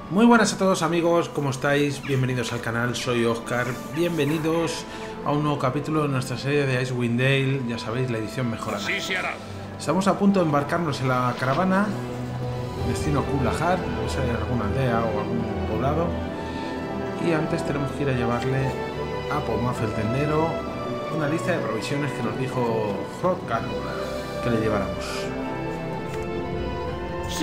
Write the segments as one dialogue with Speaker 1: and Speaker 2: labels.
Speaker 1: Muy buenas a todos amigos, ¿cómo estáis? Bienvenidos al canal, soy Oscar. Bienvenidos a un nuevo capítulo de nuestra serie de Icewind Dale, ya sabéis, la edición mejorada.
Speaker 2: Así se hará.
Speaker 1: Estamos a punto de embarcarnos en la caravana, destino Kuldahar, no sé, alguna aldea o algún poblado. Y antes tenemos que ir a llevarle a Pomaf el tendero una lista de provisiones que nos dijo Hrothgar que le lleváramos.
Speaker 2: Sí.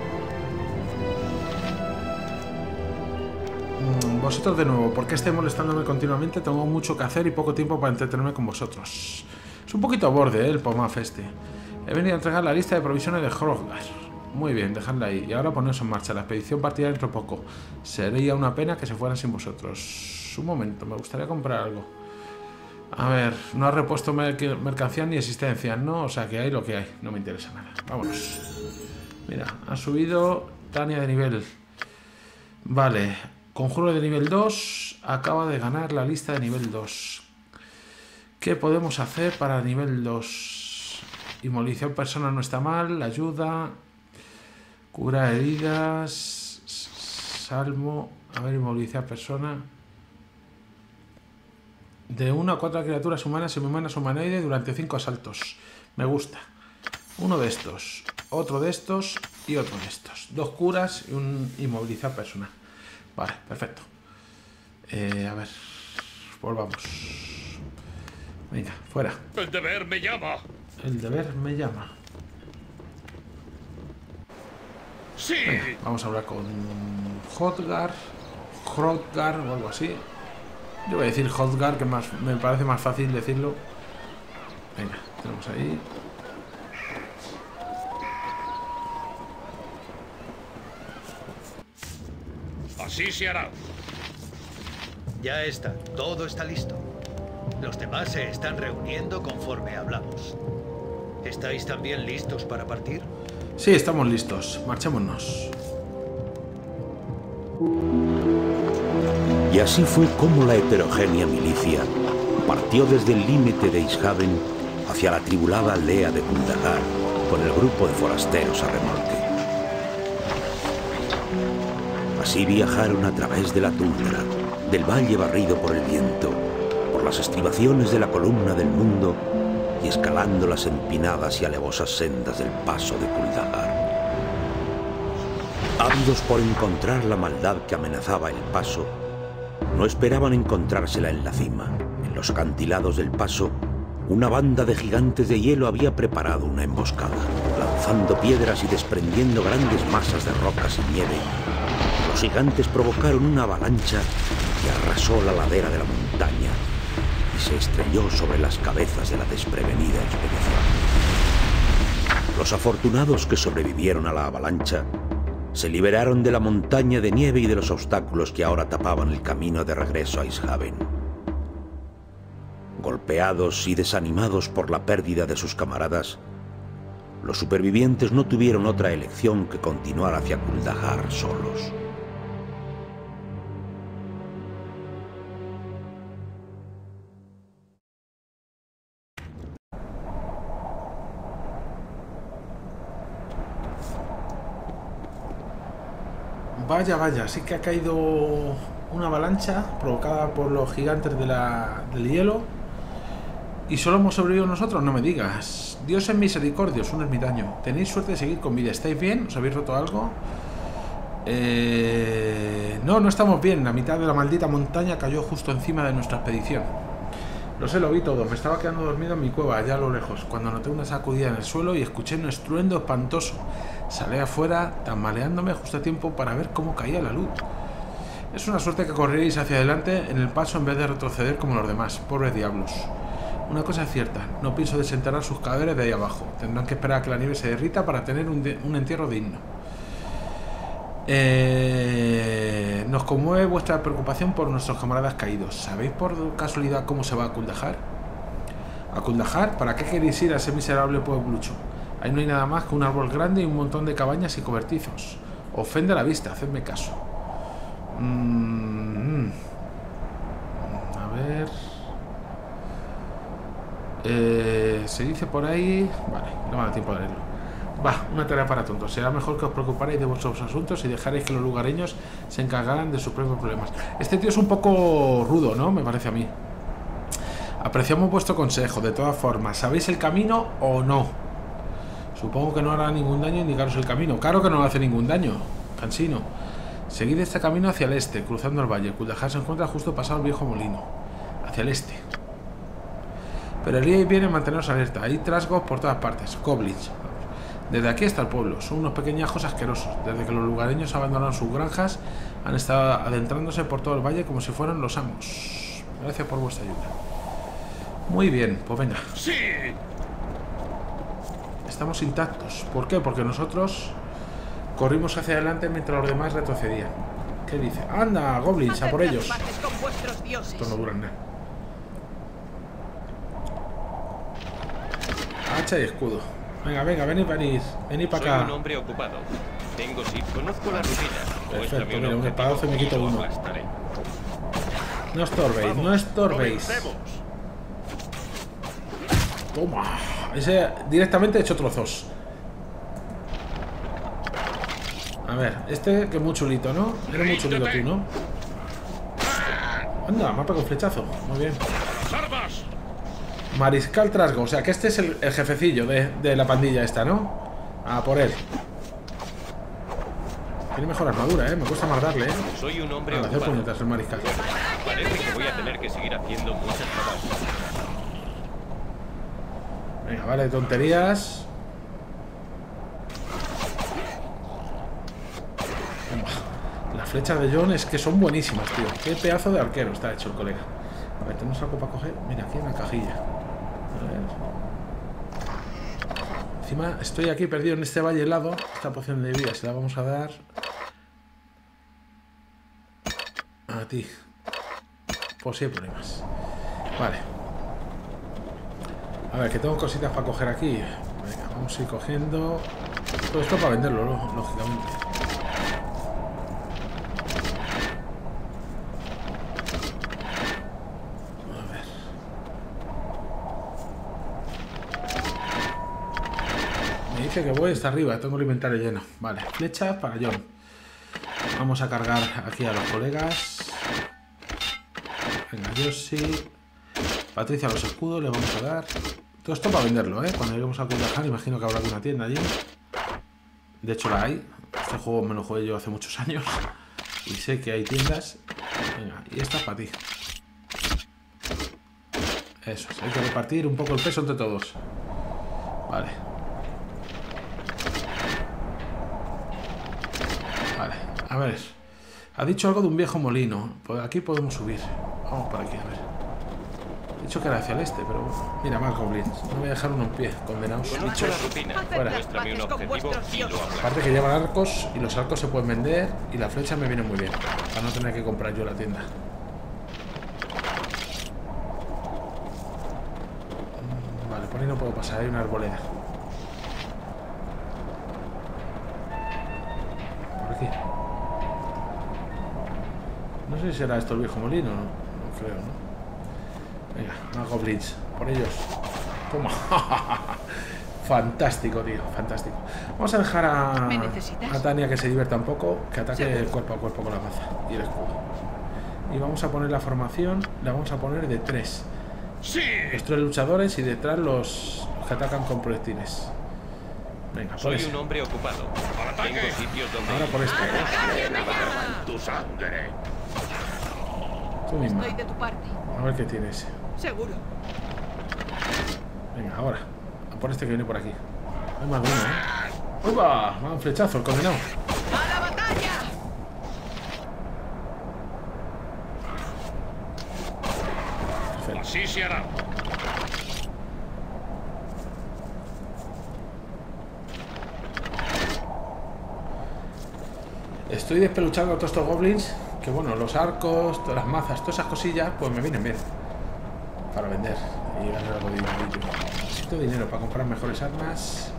Speaker 1: Vosotros de nuevo, ¿por qué estáis molestándome continuamente? Tengo mucho que hacer y poco tiempo para entretenerme con vosotros. Es un poquito a borde, el Pomaf este. He venido a entregar la lista de provisiones de Hrothgar. Muy bien, dejadla ahí. Y ahora poneros en marcha. La expedición partirá dentro de poco. Sería una pena que se fueran sin vosotros. Un momento, me gustaría comprar algo. A ver, no ha repuesto mercancías ni existencias, ¿no? O sea que hay lo que hay. No me interesa nada. Vámonos. Mira, ha subido Tania de nivel. Vale. Conjuro de nivel 2. Acaba de ganar la lista de nivel 2. ¿Qué podemos hacer para nivel 2? Inmovilización persona no está mal. Ayuda. Curar heridas. Salmo. A ver, inmovilizar persona. De 1 a 4 criaturas humanas, semihumanas o humanoides durante 5 asaltos. Me gusta. Uno de estos. Otro de estos. Y otro de estos. 2 curas y un inmovilizar persona. Vale, perfecto. A ver. Volvamos. Venga, fuera.
Speaker 2: El deber me llama.
Speaker 1: El deber me llama.
Speaker 2: Sí.
Speaker 1: Venga, vamos a hablar con Hrothgar o algo así. Yo voy a decir Hrothgar, que me parece más fácil decirlo. Venga, tenemos ahí.
Speaker 2: Así se hará.
Speaker 3: Ya está, todo está listo. Los demás se están reuniendo conforme hablamos. ¿Estáis también listos para partir?
Speaker 1: Sí, estamos listos. Marchémonos.
Speaker 4: Y así fue como la heterogénea milicia partió desde el límite de Ishhaven hacia la atribulada aldea de Kuldahar con el grupo de forasteros a remolque. Así viajaron a través de la tundra, del valle barrido por el viento, por las estribaciones de la columna del mundo y escalando las empinadas y alevosas sendas del paso de Kuldahar. Ávidos por encontrar la maldad que amenazaba el paso, no esperaban encontrársela en la cima. En los acantilados del paso, una banda de gigantes de hielo había preparado una emboscada, lanzando piedras y desprendiendo grandes masas de rocas y nieve. Los gigantes provocaron una avalancha que arrasó la ladera de la montaña y se estrelló sobre las cabezas de la desprevenida expedición. Los afortunados que sobrevivieron a la avalancha se liberaron de la montaña de nieve y de los obstáculos que ahora tapaban el camino de regreso a Ishhaven. Golpeados y desanimados por la pérdida de sus camaradas, los supervivientes no tuvieron otra elección que continuar hacia Kuldahar solos.
Speaker 1: Vaya, vaya, sí que ha caído una avalancha provocada por los gigantes del hielo. ¿Y solo hemos sobrevivido nosotros? No me digas. Dios es misericordioso, un ermitaño. Tenéis suerte de seguir con vida. ¿Estáis bien? ¿Os habéis roto algo? No estamos bien. La mitad de la maldita montaña cayó justo encima de nuestra expedición. Lo sé, lo vi todo. Me estaba quedando dormido en mi cueva, allá a lo lejos, cuando noté una sacudida en el suelo y escuché un estruendo espantoso. Salí afuera, tambaleándome justo a tiempo para ver cómo caía la luz. Es una suerte que corrierais hacia adelante en el paso en vez de retroceder como los demás. Pobres diablos. Una cosa es cierta, no pienso desenterrar sus cadáveres de ahí abajo. Tendrán que esperar a que la nieve se derrita para tener un entierro digno. Nos conmueve vuestra preocupación por nuestros camaradas caídos. ¿Sabéis por casualidad cómo se va a Kuldahar? ¿A Kuldahar? ¿Para qué queréis ir a ese miserable pueblucho? Ahí no hay nada más que un árbol grande y un montón de cabañas y cobertizos. Ofende la vista, hacedme caso. A ver... se dice por ahí... Vale, no me da tiempo de leerlo. Va, una tarea para tontos. Será mejor que os preocuparais de vuestros asuntos y dejaréis que los lugareños se encargaran de sus propios problemas. Este tío es un poco rudo, ¿no? Me parece a mí. Apreciamos vuestro consejo. De todas formas, ¿sabéis el camino o no? Supongo que no hará ningún daño indicaros el camino. Claro que no hace ningún daño, cansino. Seguid este camino hacia el este, cruzando el valle. Kuldahar se encuentra justo pasado el viejo molino. Hacia el este. Pero el día y viene manteneros alerta. Hay trasgos por todas partes. Goblins. Desde aquí hasta el pueblo. Son unos pequeñajos asquerosos. Desde que los lugareños abandonaron sus granjas, han estado adentrándose por todo el valle como si fueran los amos. Gracias por vuestra ayuda. Muy bien, pues venga.
Speaker 2: ¡Sí!
Speaker 1: Estamos intactos. ¿Por qué? Porque nosotros corrimos hacia adelante mientras los demás retrocedían. ¿Qué dice? ¡Anda, goblins, a por ellos! Esto no dura nada. Hacha y escudo. Venga, venga, venid para acá.
Speaker 5: Soy un hombre ocupado. Tengo sí, conozco la rutina.
Speaker 1: Perfecto, mira, un espadazo y me quito uno. No estorbéis, no estorbéis. Toma. Ese directamente he hecho trozos. A ver, este que es muy chulito, ¿no? Eres muy chulito tú, ¿no? Anda, me ha pegado un flechazo. Muy bien. Mariscal Trasgo, o sea que este es el jefecillo de la pandilla esta, ¿no? A por él. Tiene mejor armadura, me cuesta más darle,
Speaker 5: Soy un hombre
Speaker 1: hacer puñetas el mariscal.
Speaker 5: Parece que voy a tener que seguir haciendo muchas cosas.
Speaker 1: Venga, vale, tonterías. Las flechas de John es que son buenísimas, tío. Qué pedazo de arquero está hecho el colega. A ver, tenemos algo para coger. Mira, aquí en la cajilla. A ver. Encima estoy aquí perdido en este valle helado. Esta poción de vida se la vamos a dar a ti. Por si hay problemas. Vale. A ver, que tengo cositas para coger aquí. Venga, vamos a ir cogiendo. Todo esto para venderlo, lógicamente. Dice que voy hasta arriba, tengo el inventario lleno. Vale, flechas para John. Vamos a cargar aquí a los colegas. Venga, Yoshi. Patricia los escudos, le vamos a dar. Todo esto para venderlo, Cuando lleguemos a Kuldahar, imagino que habrá alguna tienda allí. De hecho la hay. Este juego me lo jugué yo hace muchos años. Y sé que hay tiendas. Venga, y esta es para ti. Eso es, hay que repartir un poco el peso entre todos. Vale. Vale, a ver. Ha dicho algo de un viejo molino. Pues aquí podemos subir. Vamos por aquí, a ver. He dicho que era hacia el este, pero bueno. Mira, más goblins. No voy a dejar uno en pie, condenados bichos. Fuera. Aparte que llevan arcos y los arcos se pueden vender y la flecha me viene muy bien. Para no tener que comprar yo la tienda. Vale, por ahí no puedo pasar, hay una arboleda. Aquí. No sé si será esto el viejo molino, no creo, ¿no? Venga, más goblins, por ellos. Toma. Fantástico, tío, fantástico. Vamos a dejar a Tania que se divierta un poco, que ataque cuerpo a cuerpo con la maza y el escudo. Y vamos a poner la formación, la vamos a poner de 3.
Speaker 2: ¡Sí!
Speaker 1: Los 3 luchadores y detrás los que atacan con proyectiles. Venga, por
Speaker 5: Soy un hombre ocupado. Tengo sitios donde
Speaker 1: ahora por este.
Speaker 2: Tu sangre.
Speaker 1: Tú misma.
Speaker 6: Estoy de tu parte.
Speaker 1: A ver qué tiene ese.
Speaker 6: Seguro.
Speaker 1: Venga, ahora. A por este que viene por aquí. Hay más de uno, ¡Upa! Me da un flechazo, el condenado.
Speaker 6: ¡A la batalla!
Speaker 1: Perfecto.
Speaker 2: Así se hará.
Speaker 1: Estoy despeluchando a todos estos goblins. Que bueno, los arcos, todas las mazas, todas esas cosillas, pues me vienen bien. Para vender y ganar algo de dinero. Necesito dinero para comprar mejores armas.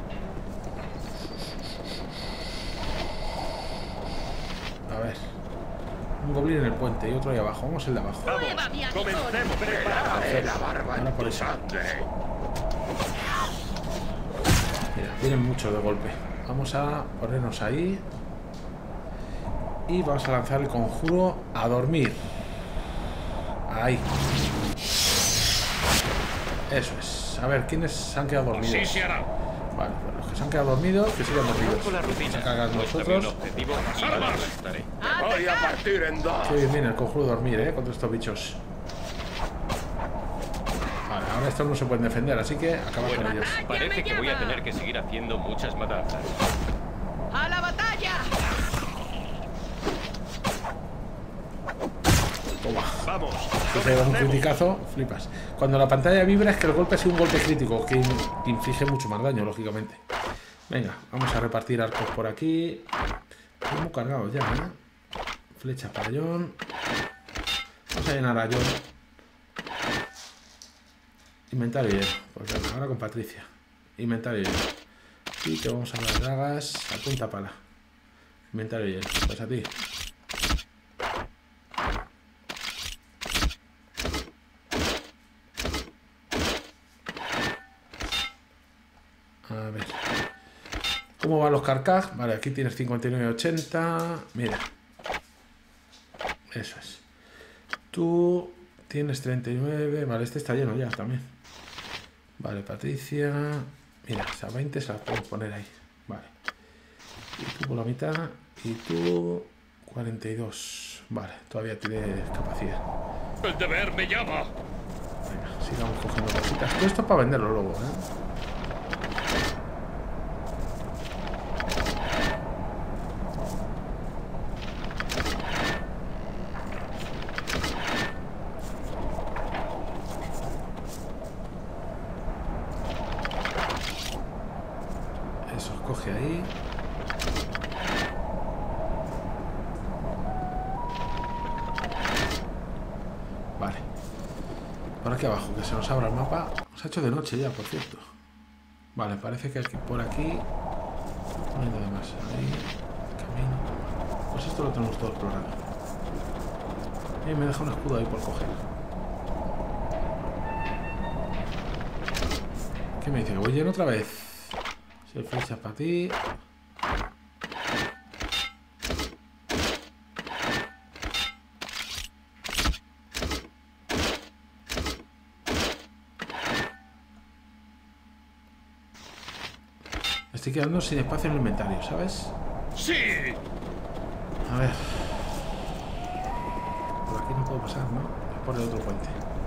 Speaker 1: A ver. Un goblin en el puente y otro ahí abajo. Vamos el de abajo.
Speaker 2: Vamos, comencemos. Prepararé la barba
Speaker 1: Ahora
Speaker 2: en
Speaker 1: por
Speaker 2: tu
Speaker 1: eso.
Speaker 2: sangre.
Speaker 1: Mira, vienen mucho de golpe. Vamos a ponernos ahí. Y vamos a lanzar el conjuro a dormir. Ahí. Eso es. A ver, ¿quiénes se han quedado dormidos?
Speaker 2: Así se hará.
Speaker 1: Vale, pues los que se han quedado dormidos, que sigan dormidos.
Speaker 5: Con la rutina.
Speaker 1: Se cagan
Speaker 5: Muéstrame un
Speaker 1: nosotros.
Speaker 5: objetivo y lo arrestaré.
Speaker 2: Voy a partir en dos.
Speaker 1: Qué bien viene el conjuro de dormir, contra estos bichos. Vale, ahora estos no se pueden defender, así que acaba con ellos.
Speaker 5: Parece que voy a tener que seguir haciendo muchas matanzas.
Speaker 6: ¡A la batalla!
Speaker 1: Toma.
Speaker 2: Vamos.
Speaker 1: Si te das un criticazo, flipas. Cuando la pantalla vibra es que el golpe ha sido un golpe crítico, que inflige mucho más daño, lógicamente. Venga, vamos a repartir arcos por aquí. Hemos cargado ya, Flechas para John. Vamos a llenar a John. Inventario lleno. Pues venga, ahora con Patricia. Inventario lleno. Y te vamos a dar dagas a punta pala. Inventario lleno. Pues a ti. A ver. ¿Cómo van los carcaj? Vale, aquí tienes 59,80. Mira. Eso es. Tú tienes 39. Vale, este está lleno ya también. Vale, Patricia. Mira, esas 20 se las podemos poner ahí. Vale. Y tú por la mitad. Y tú 42. Vale, todavía tienes capacidad.
Speaker 2: El deber me llama.
Speaker 1: Venga, sigamos cogiendo cositas. Todo esto es para venderlo luego, Eso, coge ahí. Vale. Por aquí abajo, que se nos abra el mapa. Se ha hecho de noche ya, por cierto. Vale, parece que aquí, por aquí no hay nada más. Ahí, camino. Pues esto lo tenemos todo explorado. Y me deja un escudo ahí por coger. ¿Qué me dice? ¿Que voy lleno otra vez? 6 flechas para ti. Estoy quedando sin espacio en el inventario, ¿sabes?
Speaker 2: Sí.
Speaker 1: A ver. Por aquí no puedo pasar, ¿no? Es por el otro puente.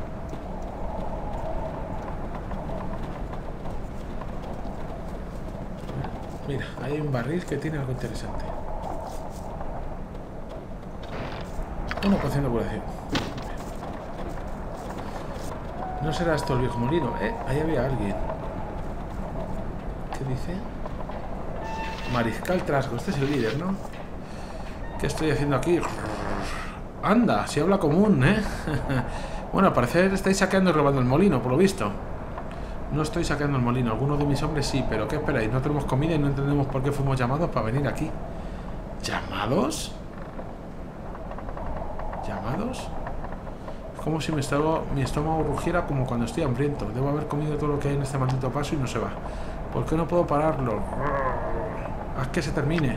Speaker 1: Mira, hay un barril que tiene algo interesante. Una poción de curación. No será esto el viejo molino, ¿eh? Ahí había alguien. ¿Qué dice? Mariscal Trasgo, este es el líder, ¿no? ¿Qué estoy haciendo aquí? Anda, si habla común, ¿eh? Bueno, al parecer estáis saqueando y robando el molino, por lo visto. No estoy saqueando el molino, algunos de mis hombres sí, pero ¿qué esperáis? No tenemos comida y no entendemos por qué fuimos llamados para venir aquí. ¿Llamados? ¿Llamados? Es como si mi estómago rugiera como cuando estoy hambriento. Debo haber comido todo lo que hay en este maldito paso y no se va. ¿Por qué no puedo pararlo? Haz que se termine.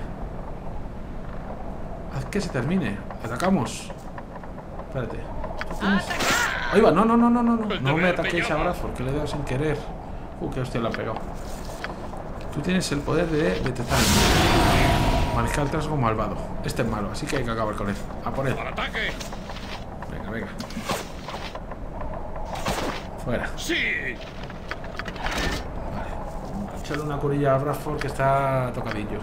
Speaker 1: Haz que se termine. Atacamos. Espérate. Ahí va, no me ataquéis a brazos, que le he dado sin querer. Qué hostia le ha pegado. Tú tienes el poder de detectar. Mariscal Trasgo malvado. Este es malo, así que hay que acabar con él. A por él.
Speaker 2: ¡Al ataque!
Speaker 1: Venga, venga. Fuera.
Speaker 2: Sí.
Speaker 1: Vale. Échale una curilla a Bradford que está tocadillo.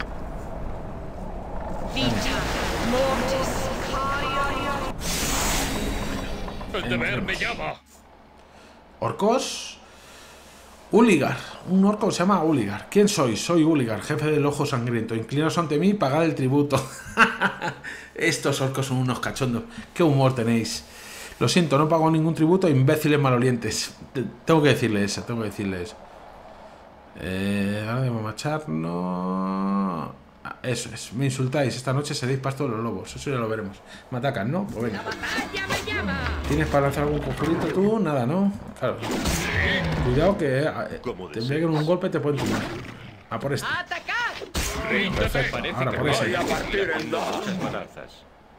Speaker 2: El deber me llama.
Speaker 1: Orcos. Uligar. Un orco se llama Uligar. ¿Quién sois? Soy Uligar, jefe del ojo sangriento. Inclinaos ante mí y pagad el tributo. Estos orcos son unos cachondos. Qué humor tenéis. Lo siento, no pago ningún tributo a imbéciles malolientes. Tengo que decirle eso, tengo que decirle eso. Ahora debo macharnos. Eso es, me insultáis. Esta noche seréis pasto de los lobos. Eso ya lo veremos. Me atacan, ¿no? Pues venga. ¿Tienes para lanzar algún conjurito tú? Nada, ¿no? Claro. Cuidado que te peguen un golpe y te pueden tumbar. A por este.
Speaker 6: ¡Atacad!
Speaker 1: Perfecto.
Speaker 5: Parece
Speaker 1: Ahora
Speaker 5: que
Speaker 1: por
Speaker 5: voy
Speaker 1: ese.
Speaker 2: a partir en dos.
Speaker 5: muchas balanzas.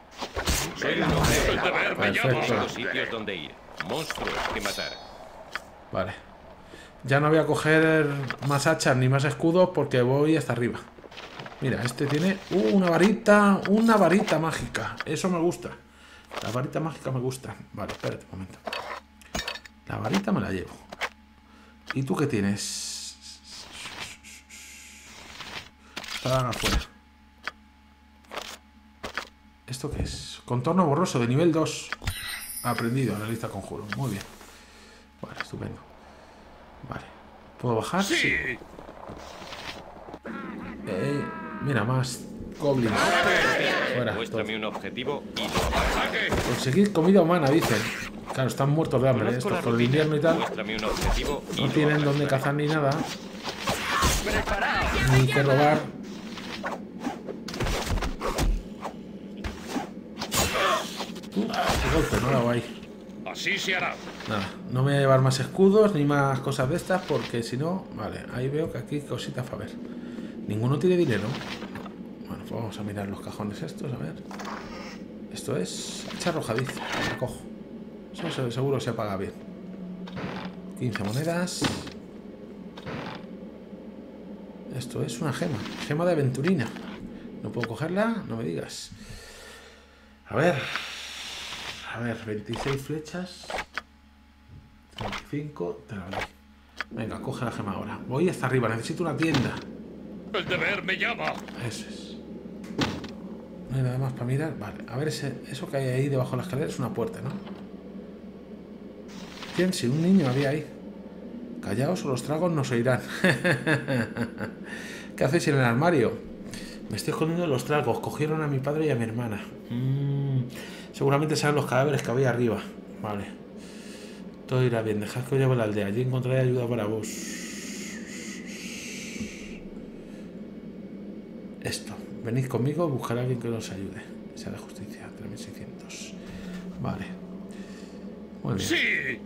Speaker 2: El deber me llama.
Speaker 1: Perfecto.
Speaker 5: Tengo sitios donde ir. Monstruos que matar.
Speaker 1: Vale. Ya no voy a coger más hachas ni más escudos porque voy hasta arriba. Mira, este tiene una varita mágica. Eso me gusta. La varita mágica me gusta. Vale, espérate un momento. La varita me la llevo. ¿Y tú qué tienes? Esta afuera. ¿Esto qué es? Contorno borroso de nivel 2. Aprendido en la lista conjuro. Muy bien. Vale, estupendo. Vale. ¿Puedo bajar?
Speaker 2: Sí.
Speaker 1: Mira, más goblins. Fuera.
Speaker 5: Muéstrame un objetivo y lo apago.
Speaker 2: Ataque.
Speaker 1: Conseguir comida humana, dicen. Claro, están muertos de hambre
Speaker 5: Conozco
Speaker 1: estos
Speaker 5: la
Speaker 1: por el
Speaker 5: rutina.
Speaker 1: invierno y tal.
Speaker 5: Muéstrame un objetivo y
Speaker 1: No
Speaker 5: lo
Speaker 1: tienen dónde
Speaker 5: aplastaré.
Speaker 1: cazar ni nada. Ni que robar. Qué golpe, no la hago ahí.
Speaker 2: Así se hará.
Speaker 1: Nada, no me voy a llevar más escudos ni más cosas de estas porque si no... Vale, ahí veo que aquí hay cositas para ver. Ninguno tiene dinero. Bueno, pues vamos a mirar los cajones estos, a ver. Esto es hacha arrojadiza. La cojo. Eso seguro se paga bien. 15 monedas. Esto es una gema. Gema de aventurina. ¿No puedo cogerla? No me digas. A ver, 26 flechas. 35, te la doy. Venga, coge la gema ahora. Voy hasta arriba, necesito una tienda.
Speaker 2: El deber me llama.
Speaker 1: Eso es. No hay nada más para mirar. Vale, a ver, eso que hay ahí debajo de la escalera es una puerta, ¿no? ¿Quién? Si un niño había ahí. Callaos o los tragos nos oirán. ¿Qué hacéis en el armario? Me estoy escondiendo en los tragos. Cogieron a mi padre y a mi hermana. Seguramente serán los cadáveres que había arriba. Vale. Todo irá bien. Dejad que os lleve a la aldea. Allí encontraré ayuda para vos. Esto. Venid conmigo. Buscar a alguien que nos ayude. Esa de justicia. 3600. Vale. Muy bien.
Speaker 2: Sí.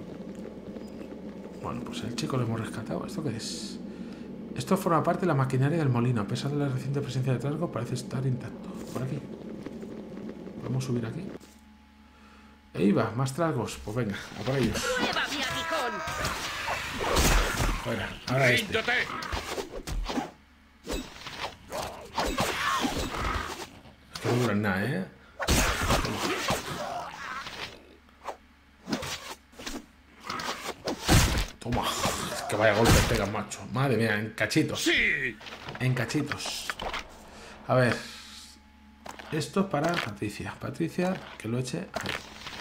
Speaker 1: Bueno, pues el chico lo hemos rescatado. ¿Esto qué es? Esto forma parte de la maquinaria del molino. A pesar de la reciente presencia de trasgo, parece estar intacto. Por aquí. ¿Podemos subir aquí? Ahí va, más trasgos. Pues venga, a por ellos.
Speaker 6: ¡Lleva mi aguijón!
Speaker 1: Fuera, ahora este.
Speaker 2: Ríndete.
Speaker 1: Es que no duran nada, ¿eh? Toma. Es que vaya golpe pegan, macho. Madre mía, en cachitos.
Speaker 2: Sí.
Speaker 1: En cachitos. A ver. Esto es para Patricia. Patricia, que lo eche ahí.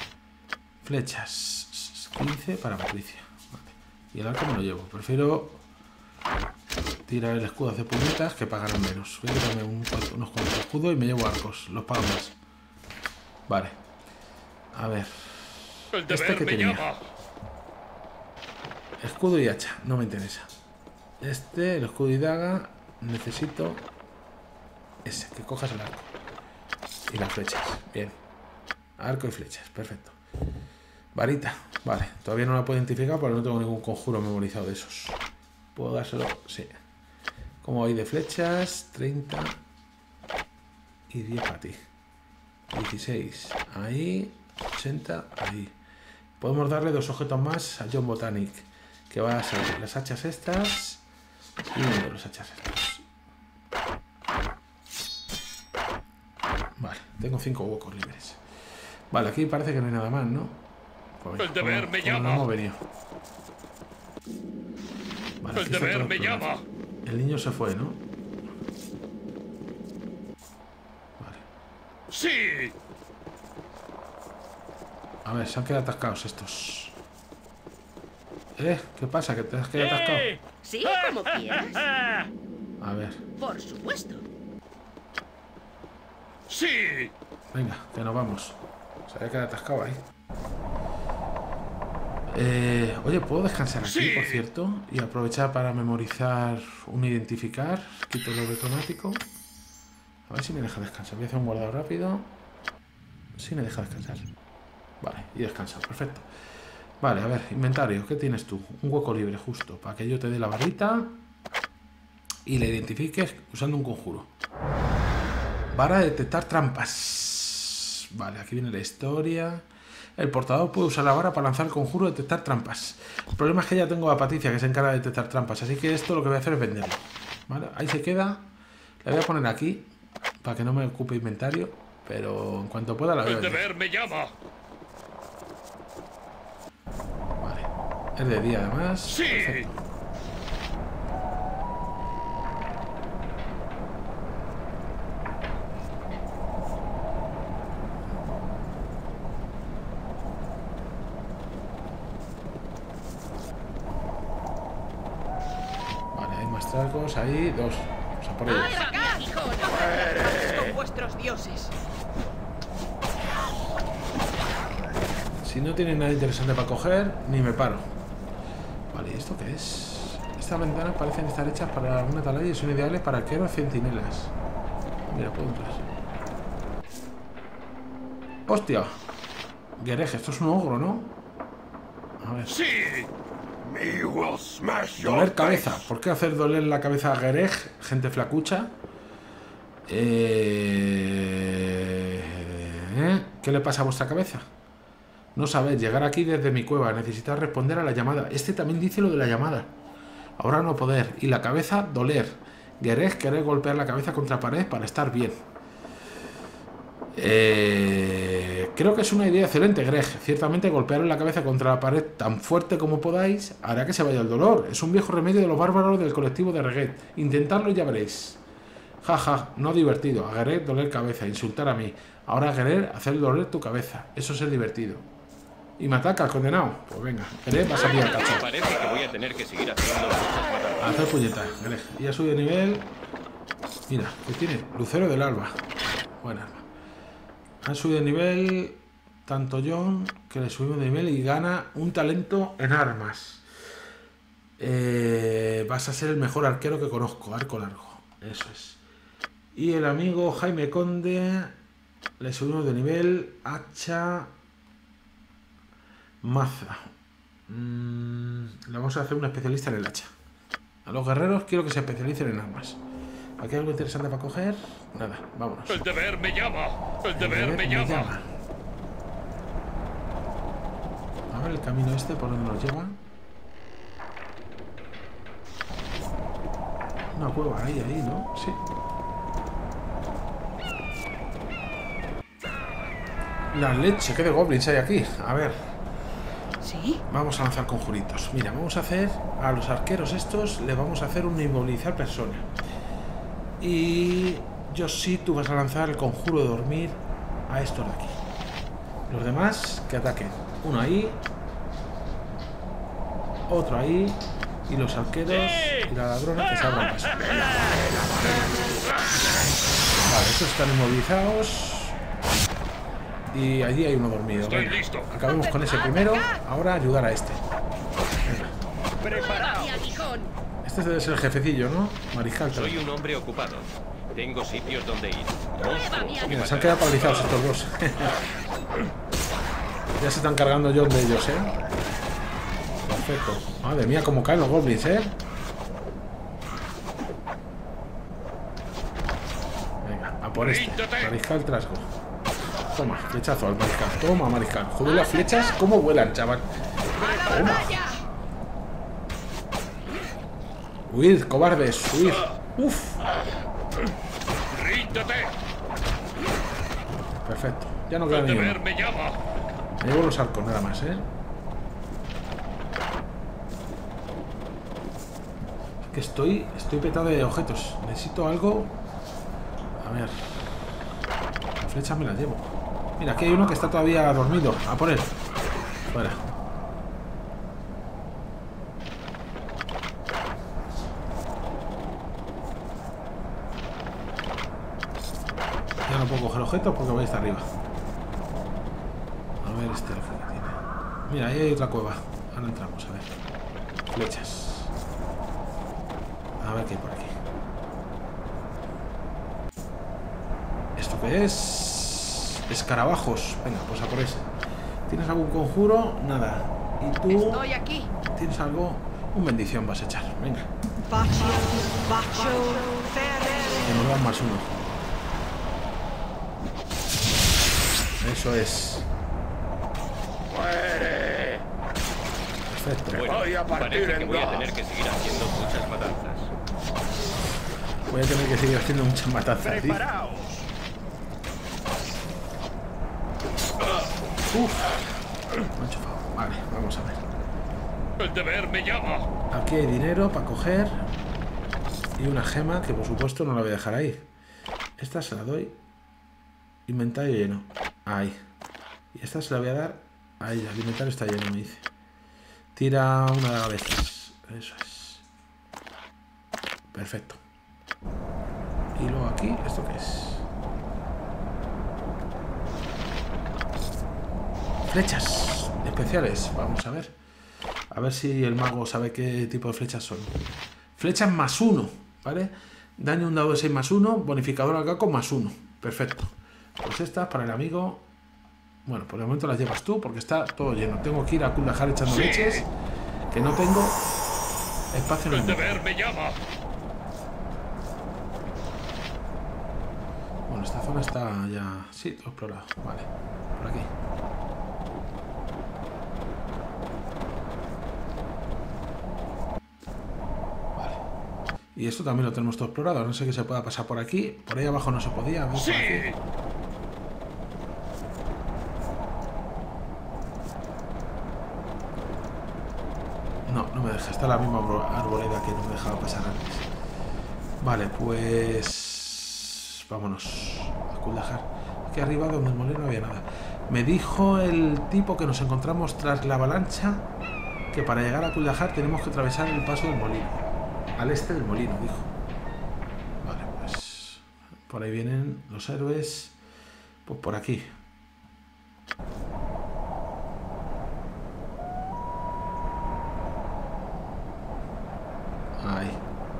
Speaker 1: Flechas. 15 para Patricia. Vale. Y el arco me lo llevo. Prefiero tirar el escudo hace puñetas que pagarán menos. Voy a quitarme unos cuantos escudos y me llevo arcos. Los pago más. Vale. A ver.
Speaker 2: El
Speaker 1: Este
Speaker 2: deber
Speaker 1: que
Speaker 2: me
Speaker 1: tenía.
Speaker 2: llama.
Speaker 1: Escudo y hacha. No me interesa. El escudo y daga. Necesito ese. Que cojas el arco. Y las flechas. Bien. Arco y flechas. Perfecto. Varita. Vale. Todavía no la puedo identificar porque no tengo ningún conjuro memorizado de esos. ¿Puedo dárselo? Sí. Como hay de flechas. 30. Y 10 para ti. 16. Ahí. 80. Ahí. Podemos darle 2 objetos más a John Botanic. Que va a ser las hachas estas. Y uno de los hachas estos. Vale. Tengo 5 huecos libres. Vale, aquí parece que no hay nada más, ¿no? Pues,
Speaker 2: El deber me
Speaker 1: como no
Speaker 2: llama.
Speaker 1: hemos venido. Vale,
Speaker 2: El
Speaker 1: aquí está
Speaker 2: deber
Speaker 1: todo
Speaker 2: me
Speaker 1: explorado.
Speaker 2: llama.
Speaker 1: El niño se fue, ¿no? Vale.
Speaker 2: Sí.
Speaker 1: A ver, se han quedado atascados estos. ¿Qué pasa? ¿Que te has quedado atascado?
Speaker 6: Sí, como quieras.
Speaker 1: A ver,
Speaker 6: Por supuesto.
Speaker 2: Sí.
Speaker 1: venga, que nos vamos. Se había quedado atascado ahí. Oye, ¿puedo descansar aquí,
Speaker 2: Sí.
Speaker 1: por cierto? Y aprovechar para memorizar un identificar. Quito el automático. A ver si me deja descansar. Voy a hacer un guardado rápido. Sí me deja descansar. Vale, y descansa, perfecto. Vale, a ver, inventario, ¿qué tienes tú? Un hueco libre justo, para que yo te dé la barrita. y le identifiques usando un conjuro. Para detectar trampas. Vale, aquí viene la historia. El portador puede usar la vara para lanzar el conjuro de detectar trampas. El problema es que ya tengo a Patricia que se encarga de detectar trampas, así que esto lo que voy a hacer es venderlo. Vale, ahí se queda. La voy a poner aquí para que no me ocupe inventario, pero en cuanto pueda la voy a
Speaker 2: El
Speaker 1: vender.
Speaker 2: deber me llama.
Speaker 1: Vale, es de día además.
Speaker 2: Sí.
Speaker 1: Perfecto. Trasgos, ahí, dos. Vamos a por ellos.
Speaker 6: ¡Llévame, aguijón!
Speaker 7: Con vuestros dioses.
Speaker 1: Si no tiene nada interesante para coger, ni me paro. Vale, ¿y esto qué es? Estas ventanas parecen estar hechas para alguna atalaya y son ideales para arqueros centinelas. Mira, puedo entrar. ¡Hostia! Gerej, esto es un ogro, ¿no? A ver.
Speaker 2: Sí.
Speaker 1: Doler cabeza. ¿Por qué hacer doler la cabeza a Gerej? Gente flacucha. ¿Qué le pasa a vuestra cabeza? No sabéis, llegar aquí desde mi cueva. Necesitas responder a la llamada. Este también dice lo de la llamada. Ahora no poder. Y la cabeza, doler. Gerej, querer golpear la cabeza contra pared para estar bien. Creo que es una idea excelente, Greg. Ciertamente golpear en la cabeza contra la pared tan fuerte como podáis hará que se vaya el dolor. Es un viejo remedio de los bárbaros del colectivo de Reguet. Intentadlo y ya veréis. Jaja, no divertido. A Gerej doler cabeza, insultar a mí. Ahora a Gerej hacer doler tu cabeza. Eso es el divertido. Y me atacas, condenado. Pues venga, Gerej va a salir al cacho.
Speaker 5: Parece que voy a tener que seguir haciendo muchas matanzas.
Speaker 1: A hacer puñetas, Gerej. Y ya sube de nivel. Mira, ¿qué tiene? Lucero del alba. Buena arma. Han subido de nivel tanto John, que le subimos de nivel y gana un talento en armas. Vas a ser el mejor arquero que conozco, arco largo. Eso es. Y el amigo Jaime Conde, le subimos de nivel, hacha, maza. Le vamos a hacer un especialista en el hacha. A los guerreros quiero que se especialicen en armas. ¿Aquí hay algo interesante para coger? Nada, vámonos.
Speaker 2: El deber me llama. El deber me llama.
Speaker 1: A ver el camino este, ¿por dónde nos lleva? Una cueva ahí, ¿no? Sí. La leche, ¿qué de goblins hay aquí? A ver.
Speaker 7: ¿Sí?
Speaker 1: Vamos a lanzar conjuritos. Mira, vamos a hacer a los arqueros estos, le vamos a hacer un inmovilizar persona. Y yo sí, tú vas a lanzar el conjuro de dormir a estos de aquí. Los demás que ataquen. Uno ahí, otro ahí, y los arqueros y la ladrona que se abran paso. Vale, estos están inmovilizados. Y allí hay uno dormido.
Speaker 2: Estoy
Speaker 1: Venga,
Speaker 2: listo.
Speaker 1: acabemos con ese primero. Ahora ayudar a este.
Speaker 6: ¡Llévame, aguijón!
Speaker 1: Este debe ser el jefecillo, ¿no? Mariscal.
Speaker 5: Soy un hombre ocupado. Tengo sitios donde ir. Monstruos que
Speaker 1: Mira, se han
Speaker 5: matar.
Speaker 1: quedado paralizados estos dos. Ya se están cargando John de ellos, ¿eh? Perfecto. Madre mía, cómo caen los goblins, ¿eh? Venga, a por este. Mariscal Trasgo. Toma, flechazo al mariscal. Toma, mariscal. Joder, las flechas, cómo vuelan, chaval. Toma. Huid, cobardes, huid. Uf.
Speaker 2: Ríndete.
Speaker 1: Perfecto. Ya no queda
Speaker 2: El
Speaker 1: ni
Speaker 2: deber
Speaker 1: uno.
Speaker 2: me llama.
Speaker 1: Me llevo los arcos nada más, ¿eh? Es que estoy petado de objetos. Necesito algo. A ver. Las flechas me las llevo. Mira, aquí hay uno que está todavía dormido. A por él. Fuera. Ya no puedo coger objetos porque voy hasta arriba. A ver este que tiene. Mira, ahí hay otra cueva. Ahora entramos, a ver. Flechas. A ver qué hay por aquí. ¿Esto qué es? Escarabajos. Venga, pues a por ese. ¿Tienes algún conjuro? Nada. ¿Y tú?
Speaker 7: Estoy aquí.
Speaker 1: ¿Tienes algo? Un bendición vas a echar. Venga.
Speaker 7: Bacho, Fere.
Speaker 1: Que nos dan más 1. Eso es.
Speaker 2: ¡Muere!
Speaker 1: Perfecto.
Speaker 5: Bueno,
Speaker 2: Voy a partir
Speaker 5: parece que
Speaker 2: en
Speaker 5: voy a
Speaker 2: dos.
Speaker 5: tener que seguir haciendo muchas matanzas.
Speaker 1: Voy a tener que seguir haciendo muchas matanzas, tío.
Speaker 2: ¡Preparaos!
Speaker 1: Uf. Me ha enchufado. Vale, vamos a ver.
Speaker 2: ¡El deber me llama!
Speaker 1: Aquí hay dinero para coger. Y una gema que por supuesto no la voy a dejar ahí. Esta se la doy. Inventario lleno. Ahí. Y esta se la voy a dar a ella. El inventario está lleno, me dice. Tira una de las veces. Eso es. Perfecto. Y luego aquí, ¿esto qué es? Flechas especiales. Vamos a ver. A ver si el mago sabe qué tipo de flechas son. Flechas más 1, ¿vale? Daño un dado de 6 más 1. Bonificador al gaco más 1. Perfecto. Pues estas para el amigo. Bueno, por el momento las llevas tú porque está todo lleno. Tengo que ir a Kuldahar echando leches. Que no tengo espacio en
Speaker 2: ¡El
Speaker 1: el
Speaker 2: deber me llama!
Speaker 1: Bueno, esta zona está ya... Sí, todo explorado. Vale, por aquí. Vale. Y esto también lo tenemos todo explorado. No sé que se pueda pasar por aquí. Por ahí abajo no se podía. A ver,
Speaker 2: ¡Sí!
Speaker 1: por aquí. No me deja. Está la misma arboleda que no me dejaba pasar antes. Vale, pues... vámonos a Kuldahar. Aquí arriba donde el molino no había nada. Me dijo el tipo que nos encontramos tras la avalancha que para llegar a Kuldahar tenemos que atravesar el paso del molino. Al este del molino, dijo. Vale, pues... por ahí vienen los héroes. Pues por aquí. Ahí.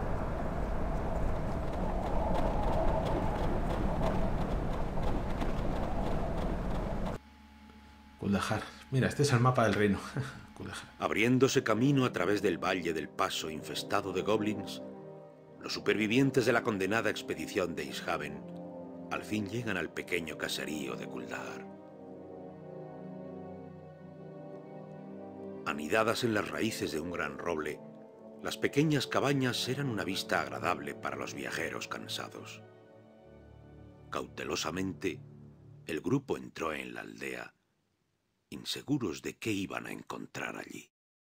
Speaker 1: Kuldahar. Mira, este es el mapa del reino. Kuldahar.
Speaker 4: Abriéndose camino a través del valle del paso infestado de goblins, los supervivientes de la condenada expedición de Ishhaven al fin llegan al pequeño caserío de Kuldahar. Anidadas en las raíces de un gran roble, las pequeñas cabañas eran una vista agradable para los viajeros cansados. Cautelosamente, el grupo entró en la aldea, inseguros de qué iban a encontrar allí.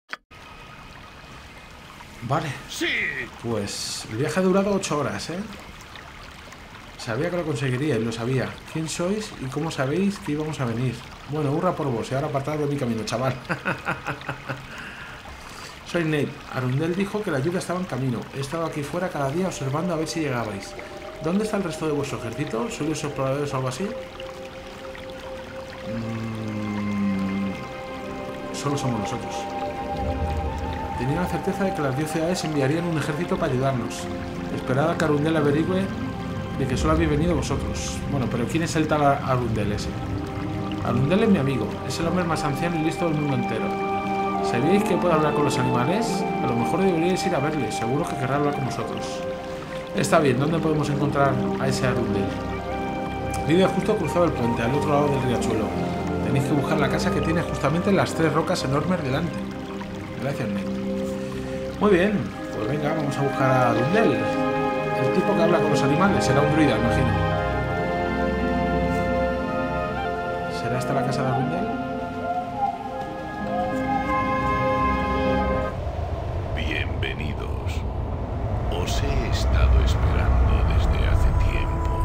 Speaker 1: Vale.
Speaker 2: ¡Sí!
Speaker 1: Pues el viaje ha durado 8 horas, ¿eh? Sabía que lo conseguiría y lo sabía. ¿Quién sois y cómo sabéis que íbamos a venir? Bueno, hurra por vos y ahora apartad de mi camino, chaval. Soy Nate. Arundel dijo que la lluvia estaba en camino. He estado aquí fuera cada día observando a ver si llegabais. ¿Dónde está el resto de vuestro ejército? ¿Sois los exploradores o algo así? Solo somos nosotros. Tenía la certeza de que las 10 ciudades enviarían un ejército para ayudarnos. Esperad a que Arundel averigüe de que solo habéis venido vosotros. Bueno, pero ¿quién es el tal Arundel ese? Arundel es mi amigo. Es el hombre más anciano y listo del mundo entero. ¿Sabéis que puede hablar con los animales? A lo mejor deberíais ir a verle. Seguro que querrá hablar con vosotros. Está bien. ¿Dónde podemos encontrar a ese Arundel? Vive justo cruzado el puente, al otro lado del riachuelo. Tenéis que buscar la casa que tiene justamente las 3 rocas enormes delante. Gracias, Nate. Muy bien. Pues venga, vamos a buscar a Arundel. El tipo que habla con los animales. Será un druida, imagino. ¿Será esta la casa de Arundel?
Speaker 8: Bienvenidos. Os he estado esperando desde hace tiempo.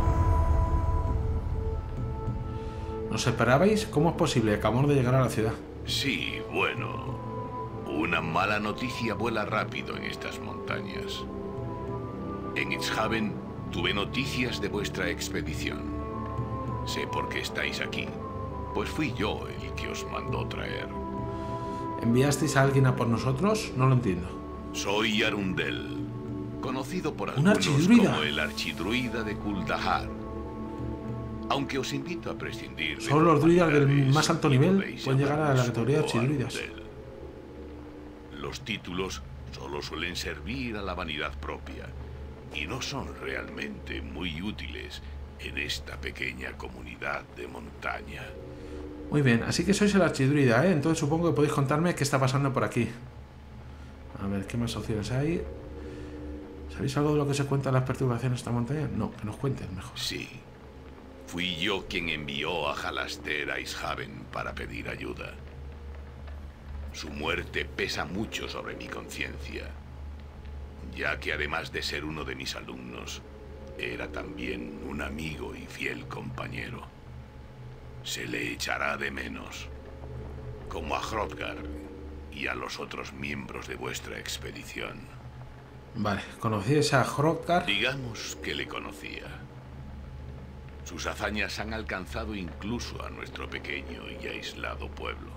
Speaker 1: ¿Nos esperabais? ¿Cómo es posible? Acabamos de llegar a la ciudad.
Speaker 8: Sí, bueno. Una mala noticia vuela rápido en estas montañas. En Ishhaven tuve noticias de vuestra expedición. Sé por qué estáis aquí, pues fui yo el que os mandó traer.
Speaker 1: ¿Enviasteis a alguien a por nosotros? No lo entiendo.
Speaker 8: Soy Arundel, conocido por
Speaker 1: ¿Un
Speaker 8: algunos
Speaker 1: archidruida?
Speaker 8: como el archidruida de Kuldahar. Aunque os invito a prescindir de
Speaker 1: Solo los druidas del
Speaker 8: formalidades
Speaker 1: más alto
Speaker 8: y
Speaker 1: nivel
Speaker 8: podéis
Speaker 1: pueden llegar a la
Speaker 8: llamarme
Speaker 1: categoría de
Speaker 8: solo
Speaker 1: archidruidas.
Speaker 8: Arundel. Los títulos solo suelen servir a la vanidad propia y no son realmente muy útiles en esta pequeña comunidad de montaña.
Speaker 1: Muy bien, así que sois el archidruida, ¿eh? Entonces supongo que podéis contarme qué está pasando por aquí. A ver, ¿qué más opciones hay? ¿Sabéis algo de lo que se cuenta en las perturbaciones de esta montaña? No, que nos cuenten mejor.
Speaker 8: Sí. Fui yo quien envió a Halaster a Ishhaven para pedir ayuda. Su muerte pesa mucho sobre mi conciencia, ya que además de ser uno de mis alumnos, era también un amigo y fiel compañero. Se le echará de menos, como a Hrothgar y a los otros miembros de vuestra expedición.
Speaker 1: Vale, ¿conocíais a Hrothgar?
Speaker 8: Digamos que le conocía. Sus hazañas han alcanzado incluso a nuestro pequeño y aislado pueblo.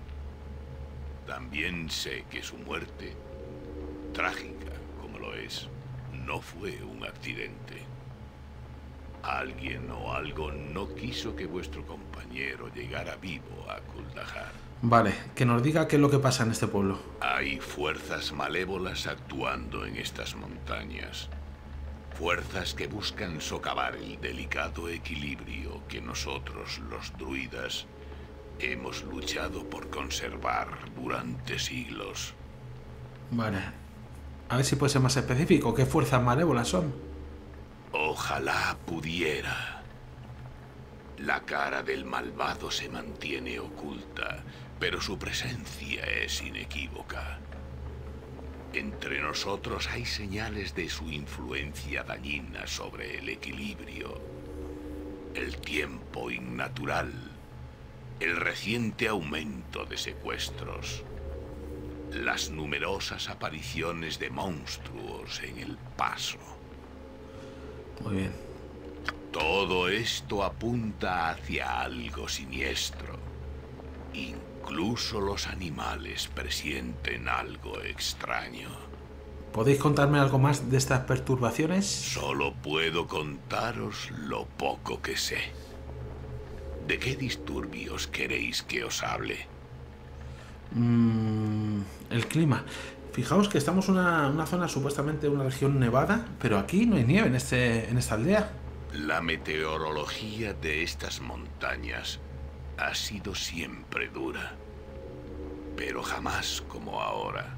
Speaker 8: También sé que su muerte, trágica como lo es, no fue un accidente. Alguien o algo no quiso que vuestro compañero llegara vivo a Kuldahar.
Speaker 1: Vale, que nos diga qué es lo que pasa en este pueblo.
Speaker 8: Hay fuerzas malévolas actuando en estas montañas. Fuerzas que buscan socavar el delicado equilibrio que nosotros, los druidas, hemos luchado por conservar durante siglos.
Speaker 1: Vale. A ver si puede ser más específico. ¿Qué fuerzas malévolas son?
Speaker 8: Ojalá pudiera. La cara del malvado se mantiene oculta, pero su presencia es inequívoca. Entre nosotros hay señales de su influencia dañina sobre el equilibrio. El tiempo innatural, el reciente aumento de secuestros, las numerosas apariciones de monstruos en el paso.
Speaker 1: Muy bien.
Speaker 8: Todo esto apunta hacia algo siniestro. Incluso los animales presienten algo extraño.
Speaker 1: ¿Podéis contarme algo más de estas perturbaciones?
Speaker 8: Solo puedo contaros lo poco que sé. ¿De qué disturbios queréis que os hable?
Speaker 1: El clima. Fijaos que estamos en una zona supuestamente una región nevada, pero aquí no hay nieve en esta aldea.
Speaker 8: La meteorología de estas montañas ha sido siempre dura, pero jamás como ahora.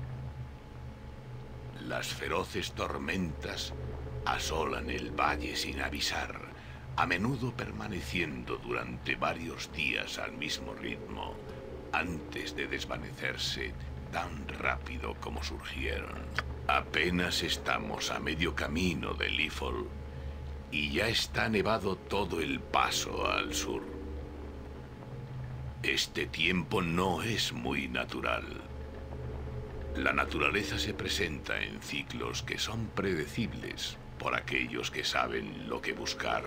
Speaker 8: Las feroces tormentas asolan el valle sin avisar, a menudo permaneciendo durante varios días al mismo ritmo, antes de desvanecerse tan rápido como surgieron. Apenas estamos a medio camino de Lifol y ya está nevado todo el paso al sur. Este tiempo no es muy natural. La naturaleza se presenta en ciclos que son predecibles por aquellos que saben lo que buscar.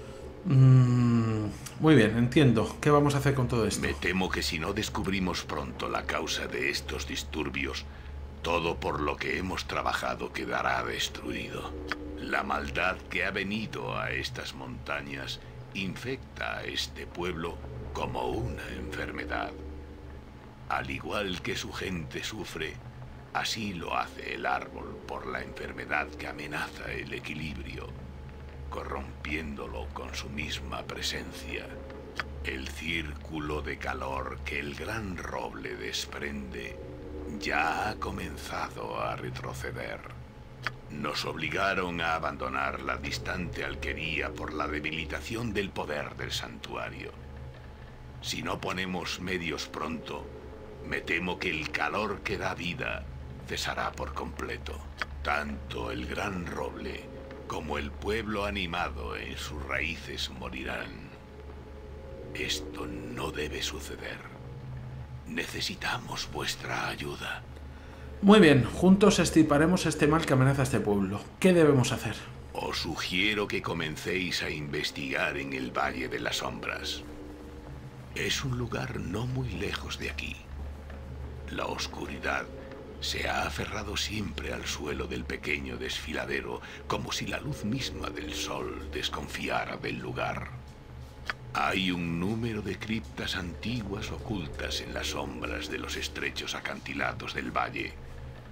Speaker 1: Muy bien, entiendo. ¿Qué vamos a hacer con todo esto?
Speaker 8: Me temo que si no descubrimos pronto la causa de estos disturbios, todo por lo que hemos trabajado quedará destruido. La maldad que ha venido a estas montañas infecta a este pueblo como una enfermedad. Al igual que su gente sufre, así lo hace el árbol por la enfermedad que amenaza el equilibrio, corrompiéndolo con su misma presencia. El círculo de calor que el gran roble desprende ya ha comenzado a retroceder. Nos obligaron a abandonar la distante alquería por la debilitación del poder del santuario. Si no ponemos medios pronto, me temo que el calor que da vida cesará por completo. Tanto el gran roble como el pueblo animado en sus raíces morirán. Esto no debe suceder. Necesitamos vuestra ayuda.
Speaker 1: Muy bien, juntos extirparemos este mal que amenaza a este pueblo. ¿Qué debemos hacer?
Speaker 8: Os sugiero que comencéis a investigar en el Valle de las Sombras. Es un lugar no muy lejos de aquí. La oscuridad se ha aferrado siempre al suelo del pequeño desfiladero, como si la luz misma del sol desconfiara del lugar. Hay un número de criptas antiguas ocultas en las sombras de los estrechos acantilados del valle,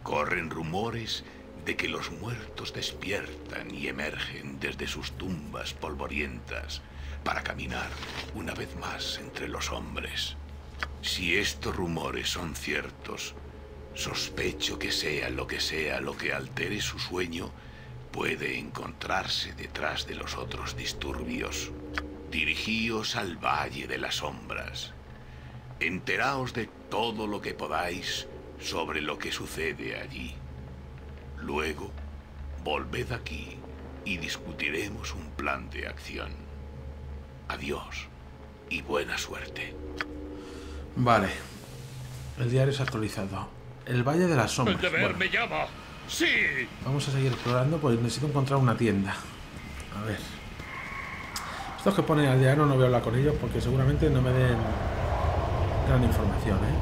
Speaker 8: Corren rumores de que los muertos despiertan y emergen desde sus tumbas polvorientas para caminar una vez más entre los hombres. Si estos rumores son ciertos, sospecho que sea lo que altere su sueño, puede encontrarse detrás de los otros disturbios. Dirigíos al Valle de las Sombras. Enteraos de todo lo que podáis sobre lo que sucede allí. Luego, volved aquí y discutiremos un plan de acción. Adiós y buena suerte.
Speaker 1: Vale. El diario se ha actualizado. El Valle de las Sombras.
Speaker 2: El deber
Speaker 1: Bueno,
Speaker 2: me llama. ¡Sí!
Speaker 1: vamos a seguir explorando porque necesito encontrar una tienda. A ver. Estos que ponen al diario no voy a hablar con ellos porque seguramente no me den gran información, ¿eh?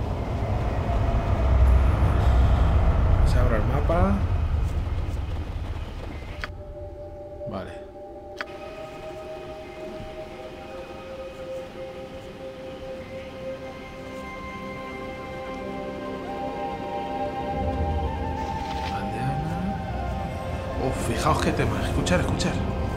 Speaker 1: Se abre el mapa. Vale. Aldeana. Oh, fijaos qué tema. Escuchar, escuchar.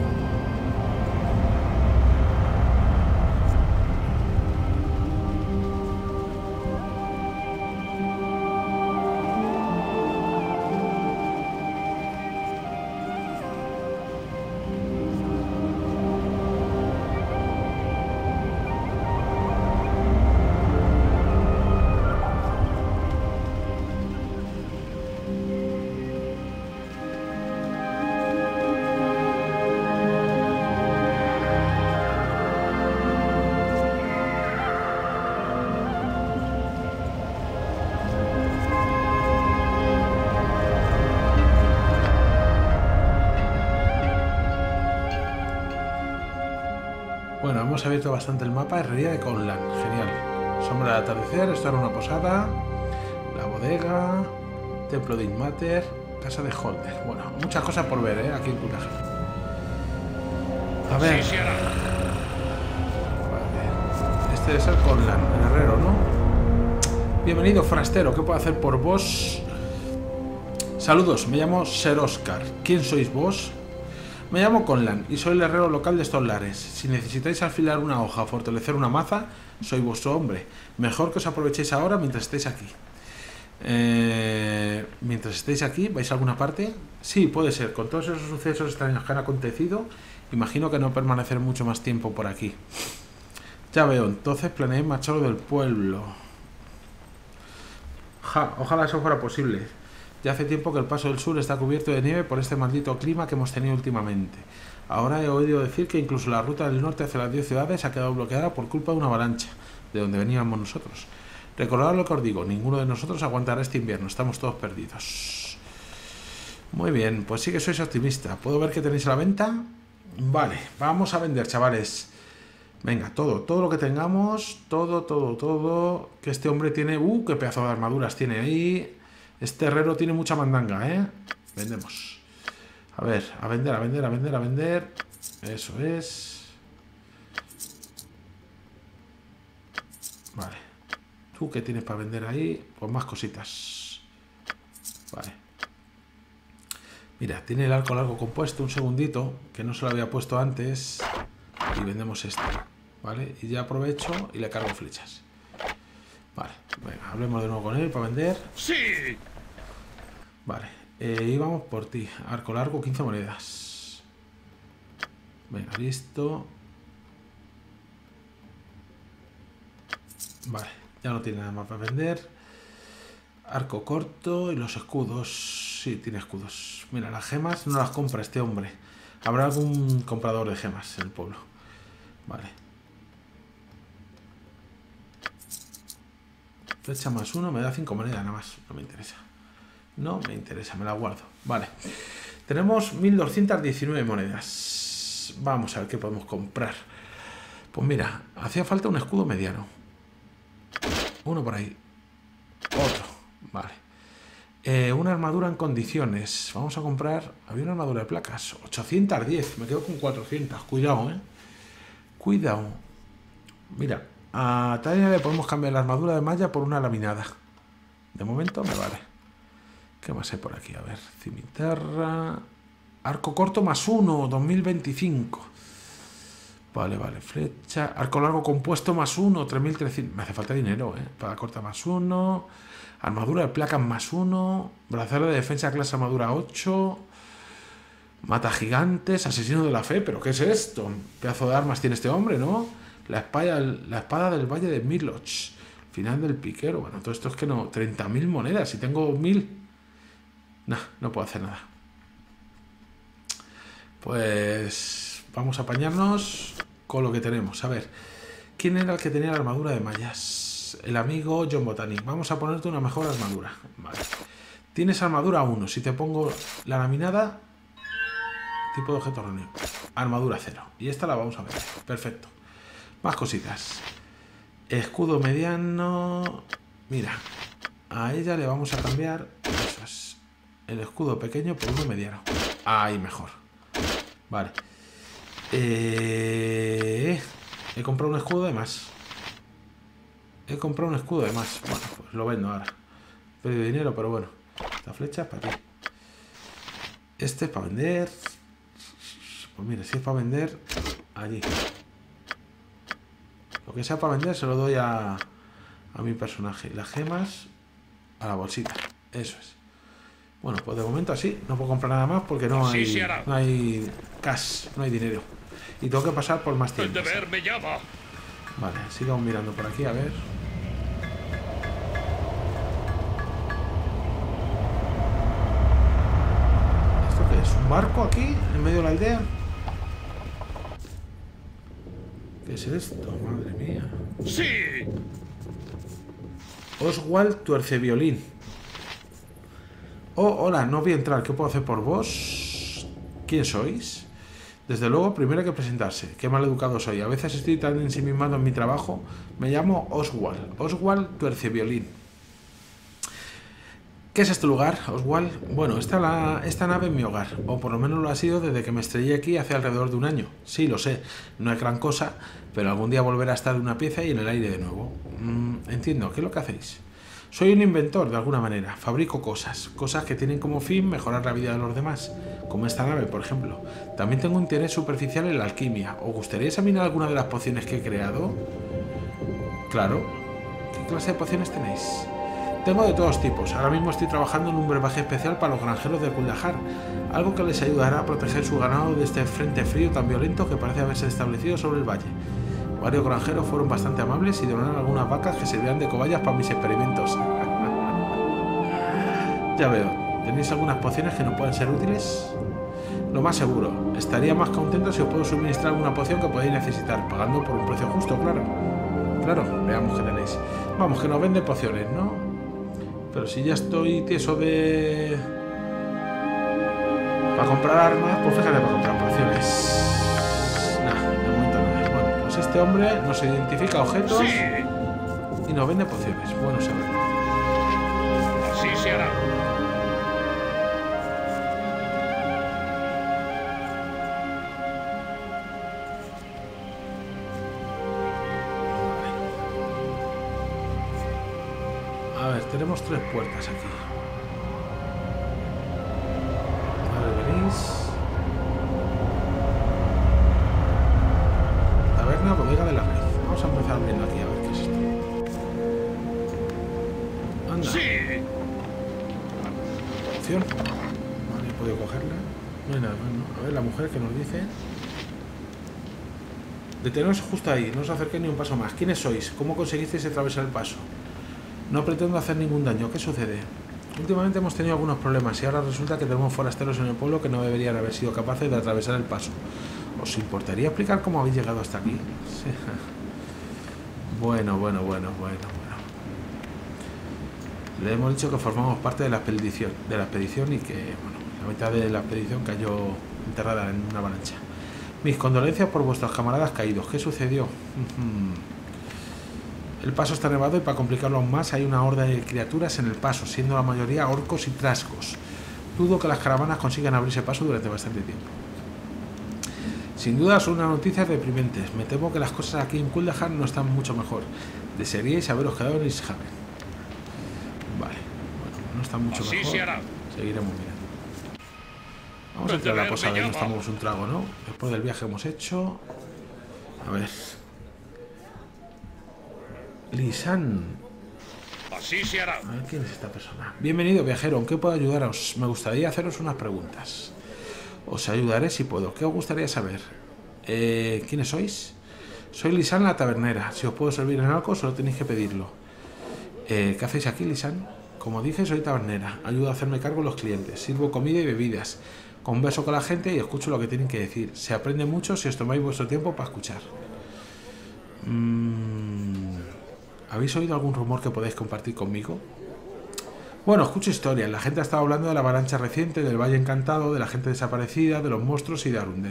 Speaker 1: Bueno, hemos abierto bastante el mapa. Herrería de Conlan, genial. Sombra del atardecer, esto era una posada. La bodega, templo de Inmater, casa de Holder. Bueno, muchas cosas por ver, aquí en Kutagel. A ver.
Speaker 2: Sí, se hará.
Speaker 1: Vale. Este debe ser Conlan, el herrero, ¿no? Bienvenido, forastero. ¿Qué puedo hacer por vos? Saludos, me llamo Ser Oscar. ¿Quién sois vos? Me llamo Conlan y soy el herrero local de estos lares. Si necesitáis afilar una hoja o fortalecer una maza, soy vuestro hombre. Mejor que os aprovechéis ahora mientras estéis aquí. Mientras estéis aquí, ¿vais a alguna parte? Sí, puede ser. Con todos esos sucesos extraños que han acontecido, imagino que no permaneceré mucho más tiempo por aquí. Ya veo, entonces planeé marcharos del pueblo. Ojalá eso fuera posible. Ya hace tiempo que el paso del sur está cubierto de nieve por este maldito clima que hemos tenido últimamente. Ahora he oído decir que incluso la ruta del norte hacia las 10 ciudades ha quedado bloqueada por culpa de una avalancha, de donde veníamos nosotros. Recordad lo que os digo, ninguno de nosotros aguantará este invierno, estamos todos perdidos. Muy bien, pues sí que sois optimista. ¿Puedo ver qué tenéis a la venta? Vale, vamos a vender, chavales. Venga, todo lo que tengamos, todo, que este hombre tiene... qué pedazo de armaduras tiene ahí. Este herrero tiene mucha mandanga, ¿eh? Vendemos. A ver, a vender. Eso es. Vale. ¿Tú qué tienes para vender ahí? Pues más cositas. Vale. Mira, tiene el arco largo compuesto, un segundito, que no se lo había puesto antes. Y vendemos este. ¿Vale? Y ya aprovecho y le cargo flechas. Vale, venga, hablemos de nuevo con él para vender.
Speaker 2: ¡Sí!
Speaker 1: Vale, íbamos por ti. Arco largo, 15 monedas. Venga, listo. Vale, ya no tiene nada más para vender. Arco corto y los escudos. Sí, tiene escudos. Mira, las gemas no las compra este hombre. Habrá algún comprador de gemas en el pueblo. Vale. Flecha +1 me da 5 monedas nada más. No me interesa. No me interesa, me la guardo. Vale. Tenemos 1219 monedas. Vamos a ver qué podemos comprar. Pues mira, hacía falta un escudo mediano. Uno por ahí. Otro. Vale. Una armadura en condiciones. Vamos a comprar... Había una armadura de placas. 810. Me quedo con 400. Cuidado, Cuidado. Mira. A Tania le podemos cambiar la armadura de malla por una laminada. De momento me vale. ¿Qué más hay por aquí? A ver, cimiterra. Arco corto +1, 2025. Vale, vale, flecha. Arco largo compuesto +1, 3300. Me hace falta dinero, Para corta +1. Armadura de placas +1. Brazalete de defensa clase armadura 8. Mata gigantes. Asesino de la fe. ¿Pero qué es esto? Pedazo de armas tiene este hombre, ¿no? La espada del Valle de Miloch. Final del piquero. Bueno, todo esto es que no. 30.000 monedas. Si tengo 1.000. Nah, no puedo hacer nada. Pues vamos a apañarnos con lo que tenemos. A ver, ¿quién era el que tenía la armadura de mallas? El amigo John Botany. Vamos a ponerte una mejor armadura. Vale. Tienes armadura 1. Si te pongo la laminada, tipo de objeto reunido. Armadura 0. Y esta la vamos a ver. Perfecto. Más cositas. Escudo mediano. Mira, a ella le vamos a cambiar. Eso es. El escudo pequeño por uno mediano. Ahí mejor. Vale. He comprado un escudo de más. Bueno, pues lo vendo ahora. Pedí dinero, pero bueno. Esta flecha es para ti. Este es para vender. Pues mira, si es para vender, allí. Lo que sea para vender se lo doy a mi personaje. Las gemas a la bolsita. Eso es. Bueno, pues de momento así. No puedo comprar nada más porque no hay cash, no hay dinero. Y tengo que pasar por más tiempo.
Speaker 2: El deber me llama.
Speaker 1: Vale, sigamos mirando por aquí, a ver. ¿Esto qué es? ¿Un barco aquí? ¿En medio de la aldea? ¿Qué es esto? Madre mía.
Speaker 2: ¡Sí!
Speaker 1: Oswald Tuerceviolín. Oh, hola, no voy a entrar. ¿Qué puedo hacer por vos? ¿Quién sois? Desde luego, primero hay que presentarse. Qué mal educado soy. A veces estoy tan ensimismado en mi trabajo. Me llamo Oswald Tuerceviolín. ¿Qué es este lugar, Oswald? Bueno, esta nave es mi hogar. O por lo menos lo ha sido desde que me estrellé aquí hace alrededor de un año. Sí, lo sé. No es gran cosa, pero algún día volverá a estar en una pieza y en el aire de nuevo. Entiendo. ¿Qué es lo que hacéis? Soy un inventor, de alguna manera. Fabrico cosas que tienen como fin mejorar la vida de los demás, como esta nave, por ejemplo. También tengo interés superficial en la alquimia. ¿Os gustaría examinar alguna de las pociones que he creado? Claro. ¿Qué clase de pociones tenéis? Tengo de todos tipos. Ahora mismo estoy trabajando en un brebaje especial para los granjeros de Kuldahar, algo que les ayudará a proteger su ganado de este frente frío tan violento que parece haberse establecido sobre el valle. Varios granjeros fueron bastante amables y donaron algunas vacas que servían de cobayas para mis experimentos. Ya veo. ¿Tenéis algunas pociones que nos pueden ser útiles? Lo más seguro. Estaría más contento si os puedo suministrar alguna poción que podáis necesitar, pagando por un precio justo, claro. Claro, veamos qué tenéis. Vamos, que nos vende pociones, ¿no? Pero si ya estoy tieso de... para comprar armas, pues fíjate, para comprar pociones. De momento nada. Bueno, pues este hombre nos identifica objetos y nos vende pociones. Bueno saberlo.
Speaker 2: Así se hará.
Speaker 1: A ver, tenemos 3 puertas aquí. A ver, venís. Taberna, bodega de la red. Vamos a empezar viendo aquí a ver qué es esto. Anda.
Speaker 2: ¡Sí!
Speaker 1: Opción. Vale, he podido cogerla. No hay nada más, ¿no? A ver, la mujer que nos dice. Deteneos justo ahí, no os acerquéis ni un paso más. ¿Quiénes sois? ¿Cómo conseguisteis atravesar el paso? No pretendo hacer ningún daño. ¿Qué sucede? Últimamente hemos tenido algunos problemas y ahora resulta que tenemos forasteros en el pueblo que no deberían haber sido capaces de atravesar el paso. ¿Os importaría explicar cómo habéis llegado hasta aquí? Sí. Bueno. Le hemos dicho que formamos parte de la expedición y que, bueno, la mitad de la expedición cayó enterrada en una avalancha. Mis condolencias por vuestros camaradas caídos. ¿Qué sucedió? El paso está nevado y para complicarlo aún más hay una horda de criaturas en el paso, siendo la mayoría orcos y trasgos. Dudo que las caravanas consigan abrirse paso durante bastante tiempo. Sin duda son unas noticias deprimentes. Me temo que las cosas aquí en Kuldahar no están mucho mejor. Desearíais haberos quedado en Ishhaven. Vale, bueno, no están mucho mejor.
Speaker 2: Así se hará.
Speaker 1: Seguiremos mirando. Vamos a entrar a la posada y nos tomamos un trago, ¿no? Después del viaje que hemos hecho. A ver. Lisan.
Speaker 2: Así se hará.
Speaker 1: A ver quién es esta persona. Bienvenido, viajero. ¿En qué puedo ayudaros? Me gustaría haceros unas preguntas. Os ayudaré si puedo. ¿Qué os gustaría saber? ¿Quiénes sois? Soy Lisan la tabernera. Si os puedo servir en algo, solo tenéis que pedirlo. ¿Qué hacéis aquí, Lisan? Como dije, soy tabernera. Ayudo a hacerme cargo de los clientes. Sirvo comida y bebidas. Converso con la gente y escucho lo que tienen que decir. Se aprende mucho si os tomáis vuestro tiempo para escuchar. ¿Habéis oído algún rumor que podéis compartir conmigo? Bueno, escucho historias. La gente ha estado hablando de la avalancha reciente, del Valle Encantado, de la gente desaparecida, de los monstruos y de Arundel.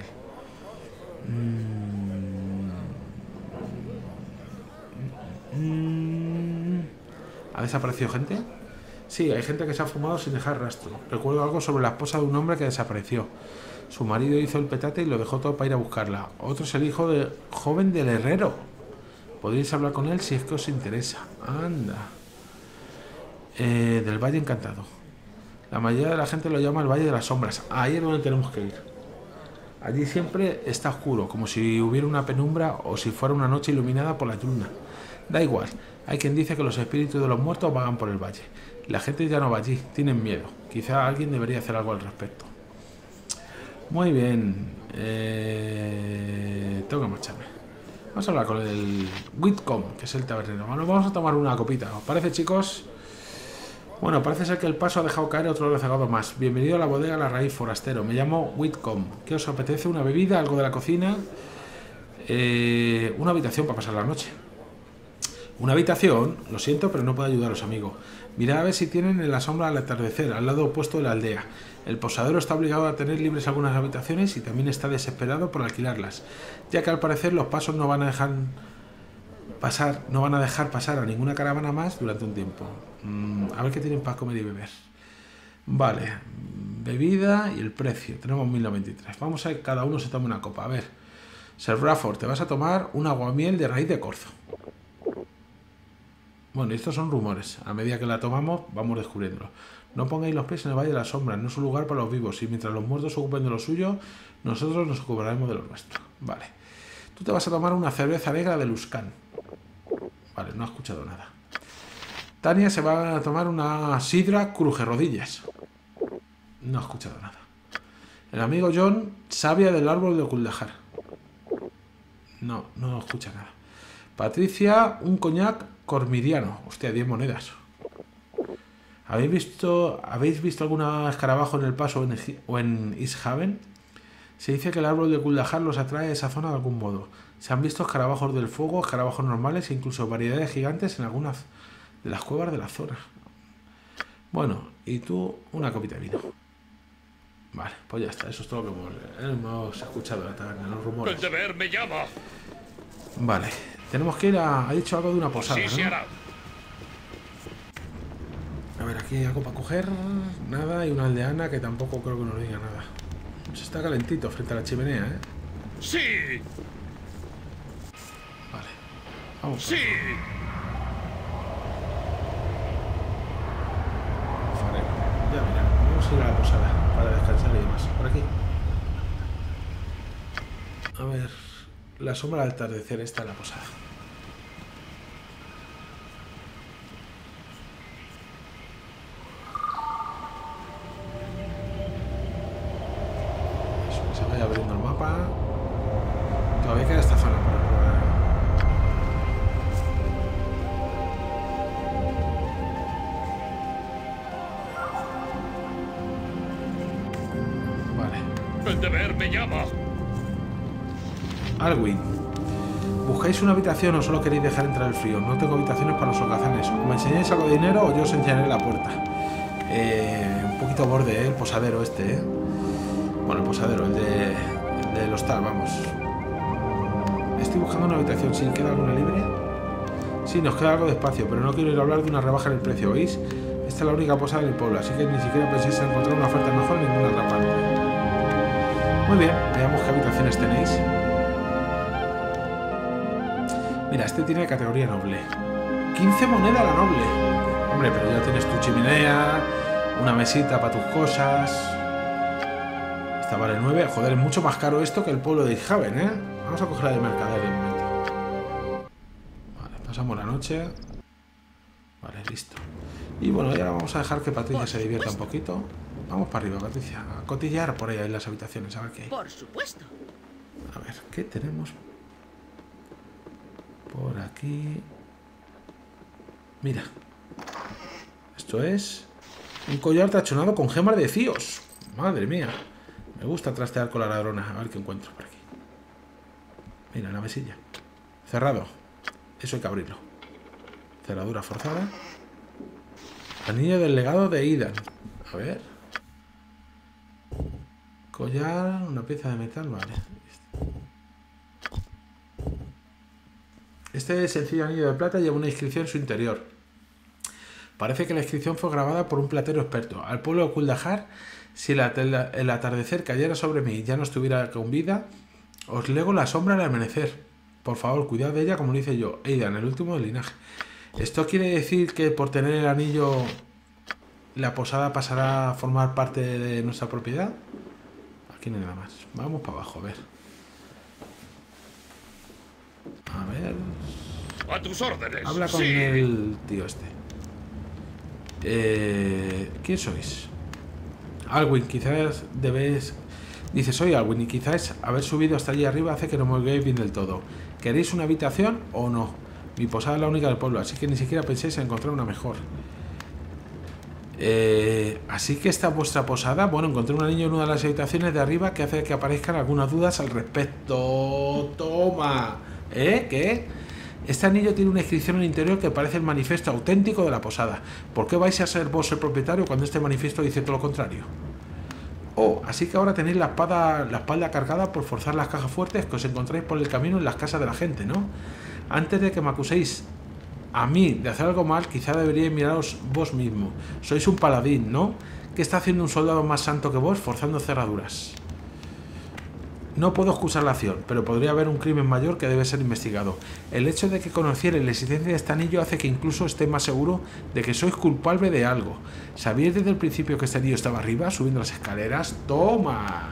Speaker 1: ¿Ha desaparecido gente? Sí, hay gente que se ha fumado sin dejar rastro. Recuerdo algo sobre la esposa de un hombre que desapareció. Su marido hizo el petate y lo dejó todo para ir a buscarla. Otro es el hijo joven del herrero. Podríais hablar con él si es que os interesa. Anda. Del Valle Encantado. La mayoría de la gente lo llama el Valle de las Sombras. Ahí es donde tenemos que ir. Allí siempre está oscuro, como si hubiera una penumbra o si fuera una noche iluminada por la luna. Da igual. Hay quien dice que los espíritus de los muertos vagan por el valle. La gente ya no va allí, tienen miedo. Quizá alguien debería hacer algo al respecto. Muy bien. Tengo que marcharme. Vamos a hablar con el Whitcomb, que es el tabernero. Bueno, vamos a tomar una copita. ¿Os parece, chicos? Bueno, parece ser que el paso ha dejado caer otro rezagado más. Bienvenido a la bodega La Raíz, forastero. Me llamo Whitcomb. ¿Qué os apetece? ¿Una bebida? ¿Algo de la cocina? Una habitación para pasar la noche. Una habitación, lo siento, pero no puedo ayudaros, amigo. Mirad a ver si tienen en la sombra al atardecer, al lado opuesto de la aldea. El posadero está obligado a tener libres algunas habitaciones y también está desesperado por alquilarlas, ya que al parecer los pasos no van a dejar pasar a ninguna caravana más durante un tiempo. A ver qué tienen para comer y beber. Vale, bebida y el precio. Tenemos 1093. Vamos a ver que cada uno se tome una copa. A ver, Sir Bradford, te vas a tomar un aguamiel de raíz de corzo. Bueno, estos son rumores. A medida que la tomamos, vamos descubriéndolo. No pongáis los pies en el Valle de las Sombras. No es un lugar para los vivos. Y mientras los muertos se ocupen de lo suyo, nosotros nos ocuparemos de lo nuestro. Vale. Tú te vas a tomar una cerveza negra de Luscan. Vale, no he escuchado nada. Tania se va a tomar una sidra crujerrodillas. No he escuchado nada. El amigo John, savia del árbol de Oculdajar. No escucha nada. Patricia, un coñac cormiriano. Hostia, 10 monedas. ¿Habéis visto algún escarabajo en el paso o en East Haven? Se dice que el árbol de Kuldahar los atrae a esa zona de algún modo. Se han visto escarabajos del fuego, escarabajos normales e incluso variedades gigantes en algunas de las cuevas de la zona. Bueno, y tú una copita de vino. Vale, pues ya está. Eso es todo lo que hemos escuchado en la taberna, los rumores.
Speaker 2: El deber me llama.
Speaker 1: Vale, tenemos que ir a... Ha dicho algo de una posada,
Speaker 2: Sí, se
Speaker 1: ¿no?
Speaker 2: hará.
Speaker 1: A ver, aquí hay algo para coger. Nada, y una aldeana que tampoco creo que nos diga nada. Pues está calentito frente a la chimenea, ¿eh?
Speaker 2: Sí,
Speaker 1: Vale, vamos.
Speaker 2: sí.
Speaker 1: Farero. Ya, mira, vamos a ir a la posada para descansar y demás. Por aquí. A ver, la sombra del atardecer está en la posada. Eso, que se vaya abriendo el mapa. Todavía queda esta zona para probar. Vale.
Speaker 2: El deber me llama.
Speaker 1: Alwyn, ¿buscáis una habitación o solo queréis dejar entrar el frío? No tengo habitaciones para los holgazanes. ¿Me enseñáis algo de dinero o yo os enseñaré la puerta? Un poquito borde, el posadero este, Bueno, el posadero, el del hostal, vamos. Estoy buscando una habitación. ¿Sí? ¿Queda alguna libre? Sí, nos queda algo de espacio, pero no quiero ir a hablar de una rebaja en el precio, ¿oís? Esta es la única posada del pueblo, así que ni siquiera penséis en encontrar una oferta mejor en ninguna otra parte. Muy bien, veamos qué habitaciones tenéis. Mira, este tiene categoría noble. 15 monedas la noble. Hombre, pero ya tienes tu chimenea, Una mesita para tus cosas. Esta vale 9. Joder, es mucho más caro esto que el pueblo de Itzhaven, ¿eh? Vamos a coger la de mercader de momento. Vale, pasamos la noche. Vale, listo. Y bueno, ya vamos a dejar que Patricia se divierta un poquito. Vamos para arriba, Patricia. A cotillear por ahí en las habitaciones, a ver qué hay.
Speaker 6: Por supuesto.
Speaker 1: A ver, ¿qué tenemos por aquí? Mira. Esto es un collar tachonado con gemas de cíos. Madre mía. Me gusta trastear con la ladrona. A ver qué encuentro por aquí. Mira, la mesilla. Cerrado. Eso hay que abrirlo. Cerradura forzada. Anillo del legado de Idan. A ver. Collar, una pieza de metal, vale. Este sencillo anillo de plata lleva una inscripción en su interior. Parece que la inscripción fue grabada por un platero experto. Al pueblo de Kuldahar, si el atardecer cayera sobre mí y ya no estuviera con vida, os lego la sombra al amanecer. Por favor, cuidad de ella como lo hice yo, Aidan, el último del linaje. ¿Esto quiere decir que por tener el anillo la posada pasará a formar parte de nuestra propiedad? Aquí no hay nada más. Vamos para abajo, a ver. A ver...
Speaker 2: A tus órdenes.
Speaker 1: Habla con
Speaker 2: Sí.
Speaker 1: el tío este. ¿Quién sois? Alwyn, quizás debéis... Dice, soy Alwyn y quizás haber subido hasta allí arriba hace que no me oigáis bien del todo. ¿Queréis una habitación o no? Mi posada es la única del pueblo, así que ni siquiera penséis en encontrar una mejor. Así que esta es vuestra posada. Bueno, encontré un anillo en una de las habitaciones de arriba que hace que aparezcan algunas dudas al respecto. Toma. ¿Qué? Este anillo tiene una inscripción en el interior que parece el manifiesto auténtico de la posada. ¿Por qué vais a ser vos el propietario cuando este manifiesto dice todo lo contrario? Oh, así que ahora tenéis la espalda cargada por forzar las cajas fuertes que os encontráis por el camino en las casas de la gente, ¿no? Antes de que me acuséis a mí de hacer algo mal, quizá deberíais miraros vos mismo. Sois un paladín, ¿no? ¿Qué está haciendo un soldado más santo que vos forzando cerraduras? No puedo excusar la acción, pero podría haber un crimen mayor que debe ser investigado. El hecho de que conocierais la existencia de este anillo hace que incluso esté más seguro de que sois culpable de algo. ¿Sabíais desde el principio que este anillo estaba arriba, subiendo las escaleras? ¡Toma!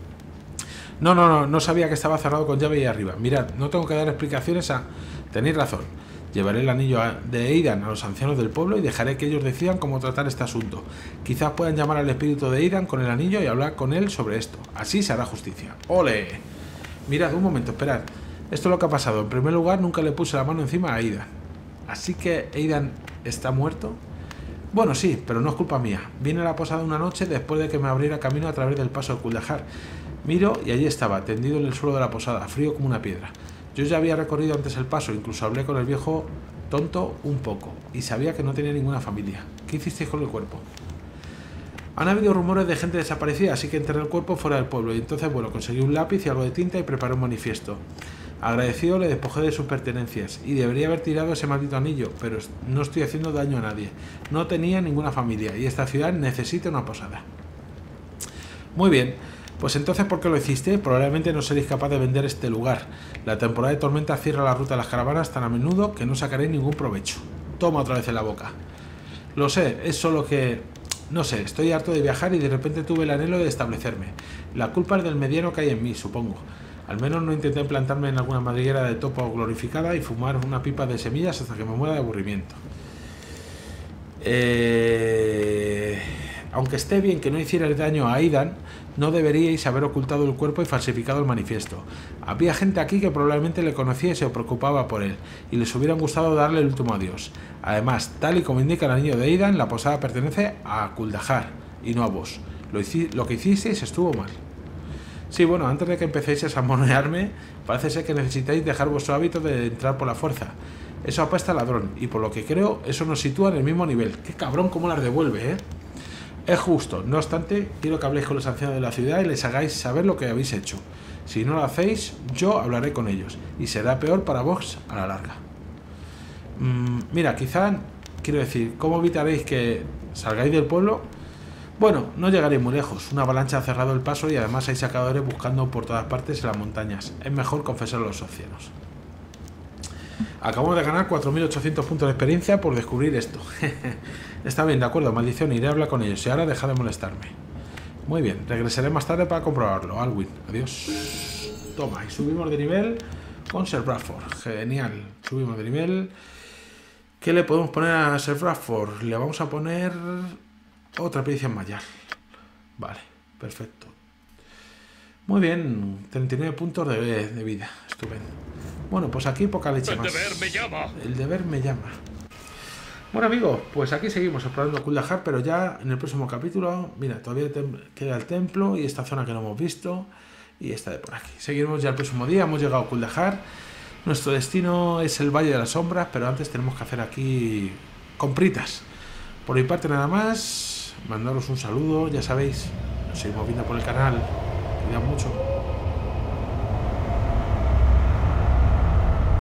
Speaker 1: No sabía que estaba cerrado con llave ahí arriba. Mirad, no tengo que dar explicaciones a... Tenéis razón. Llevaré el anillo de Aidan a los ancianos del pueblo y dejaré que ellos decidan cómo tratar este asunto. Quizás puedan llamar al espíritu de Aidan con el anillo y hablar con él sobre esto. Así se hará justicia. ¡Ole! Mirad, un momento, esperad. Esto es lo que ha pasado. En primer lugar, nunca le puse la mano encima a Aidan. ¿Así que Aidan está muerto? Bueno, sí, pero no es culpa mía. Vine a la posada una noche después de que me abriera camino a través del paso de Kuldahar. Miro y allí estaba, tendido en el suelo de la posada, frío como una piedra. Yo ya había recorrido antes el paso, incluso hablé con el viejo tonto un poco, y sabía que no tenía ninguna familia. ¿Qué hicisteis con el cuerpo? Han habido rumores de gente desaparecida, así que enterré el cuerpo fuera del pueblo, y entonces, bueno, conseguí un lápiz y algo de tinta y preparé un manifiesto. Agradecido le despojé de sus pertenencias, y debería haber tirado ese maldito anillo, pero no estoy haciendo daño a nadie. No tenía ninguna familia, y esta ciudad necesita una posada. Muy bien. Pues entonces, ¿por qué lo hiciste? Probablemente no seréis capaz de vender este lugar. La temporada de tormenta cierra la ruta de las caravanas tan a menudo que no sacaréis ningún provecho. Toma otra vez en la boca. Lo sé, es solo que... No sé, estoy harto de viajar y de repente tuve el anhelo de establecerme. La culpa es del mediano que hay en mí, supongo. Al menos no intenté plantarme en alguna madriguera de topo glorificada y fumar una pipa de semillas hasta que me muera de aburrimiento. Aunque esté bien que no hicierais daño a Aidan, no deberíais haber ocultado el cuerpo y falsificado el manifiesto. Había gente aquí que probablemente le conocía y se preocupaba por él, y les hubiera gustado darle el último adiós. Además, tal y como indica el anillo de Aidan, la posada pertenece a Kuldahar, y no a vos. Lo que hicisteis estuvo mal. Sí, bueno, antes de que empecéis a samonearme, parece ser que necesitáis dejar vuestro hábito de entrar por la fuerza. Eso apesta a ladrón, y por lo que creo, eso nos sitúa en el mismo nivel. ¡Qué cabrón cómo las devuelve, eh! Es justo, no obstante, quiero que habléis con los ancianos de la ciudad y les hagáis saber lo que habéis hecho. Si no lo hacéis, yo hablaré con ellos, y será peor para vos a la larga. Mira, quizá, quiero decir, ¿cómo evitaréis que salgáis del pueblo? Bueno, no llegaréis muy lejos. Una avalancha ha cerrado el paso y además hay sacadores buscando por todas partes en las montañas. Es mejor confesar a los ancianos. Acabamos de ganar 4.800 puntos de experiencia por descubrir esto. Está bien, de acuerdo, maldición, iré a hablar con ellos y ahora deja de molestarme. Muy bien, regresaré más tarde para comprobarlo. Alwyn, adiós. Toma, y subimos de nivel con Sir Bradford. Genial, subimos de nivel. ¿Qué le podemos poner a Sir Bradford? Le vamos a poner otra pericia en Mayar. Vale, perfecto. Muy bien, 39 puntos de vida. Estupendo. Bueno, pues aquí poca leche más.
Speaker 2: El deber me llama.
Speaker 1: El deber me llama. Bueno, amigos, pues aquí seguimos explorando Kuldahar, pero ya en el próximo capítulo, mira, todavía queda el templo y esta zona que no hemos visto y esta de por aquí. Seguiremos ya el próximo día, hemos llegado a Kuldahar. Nuestro destino es el Valle de las Sombras, pero antes tenemos que hacer aquí compritas. Por mi parte nada más, mandaros un saludo, ya sabéis, nos seguimos viendo por el canal. Cuidado mucho.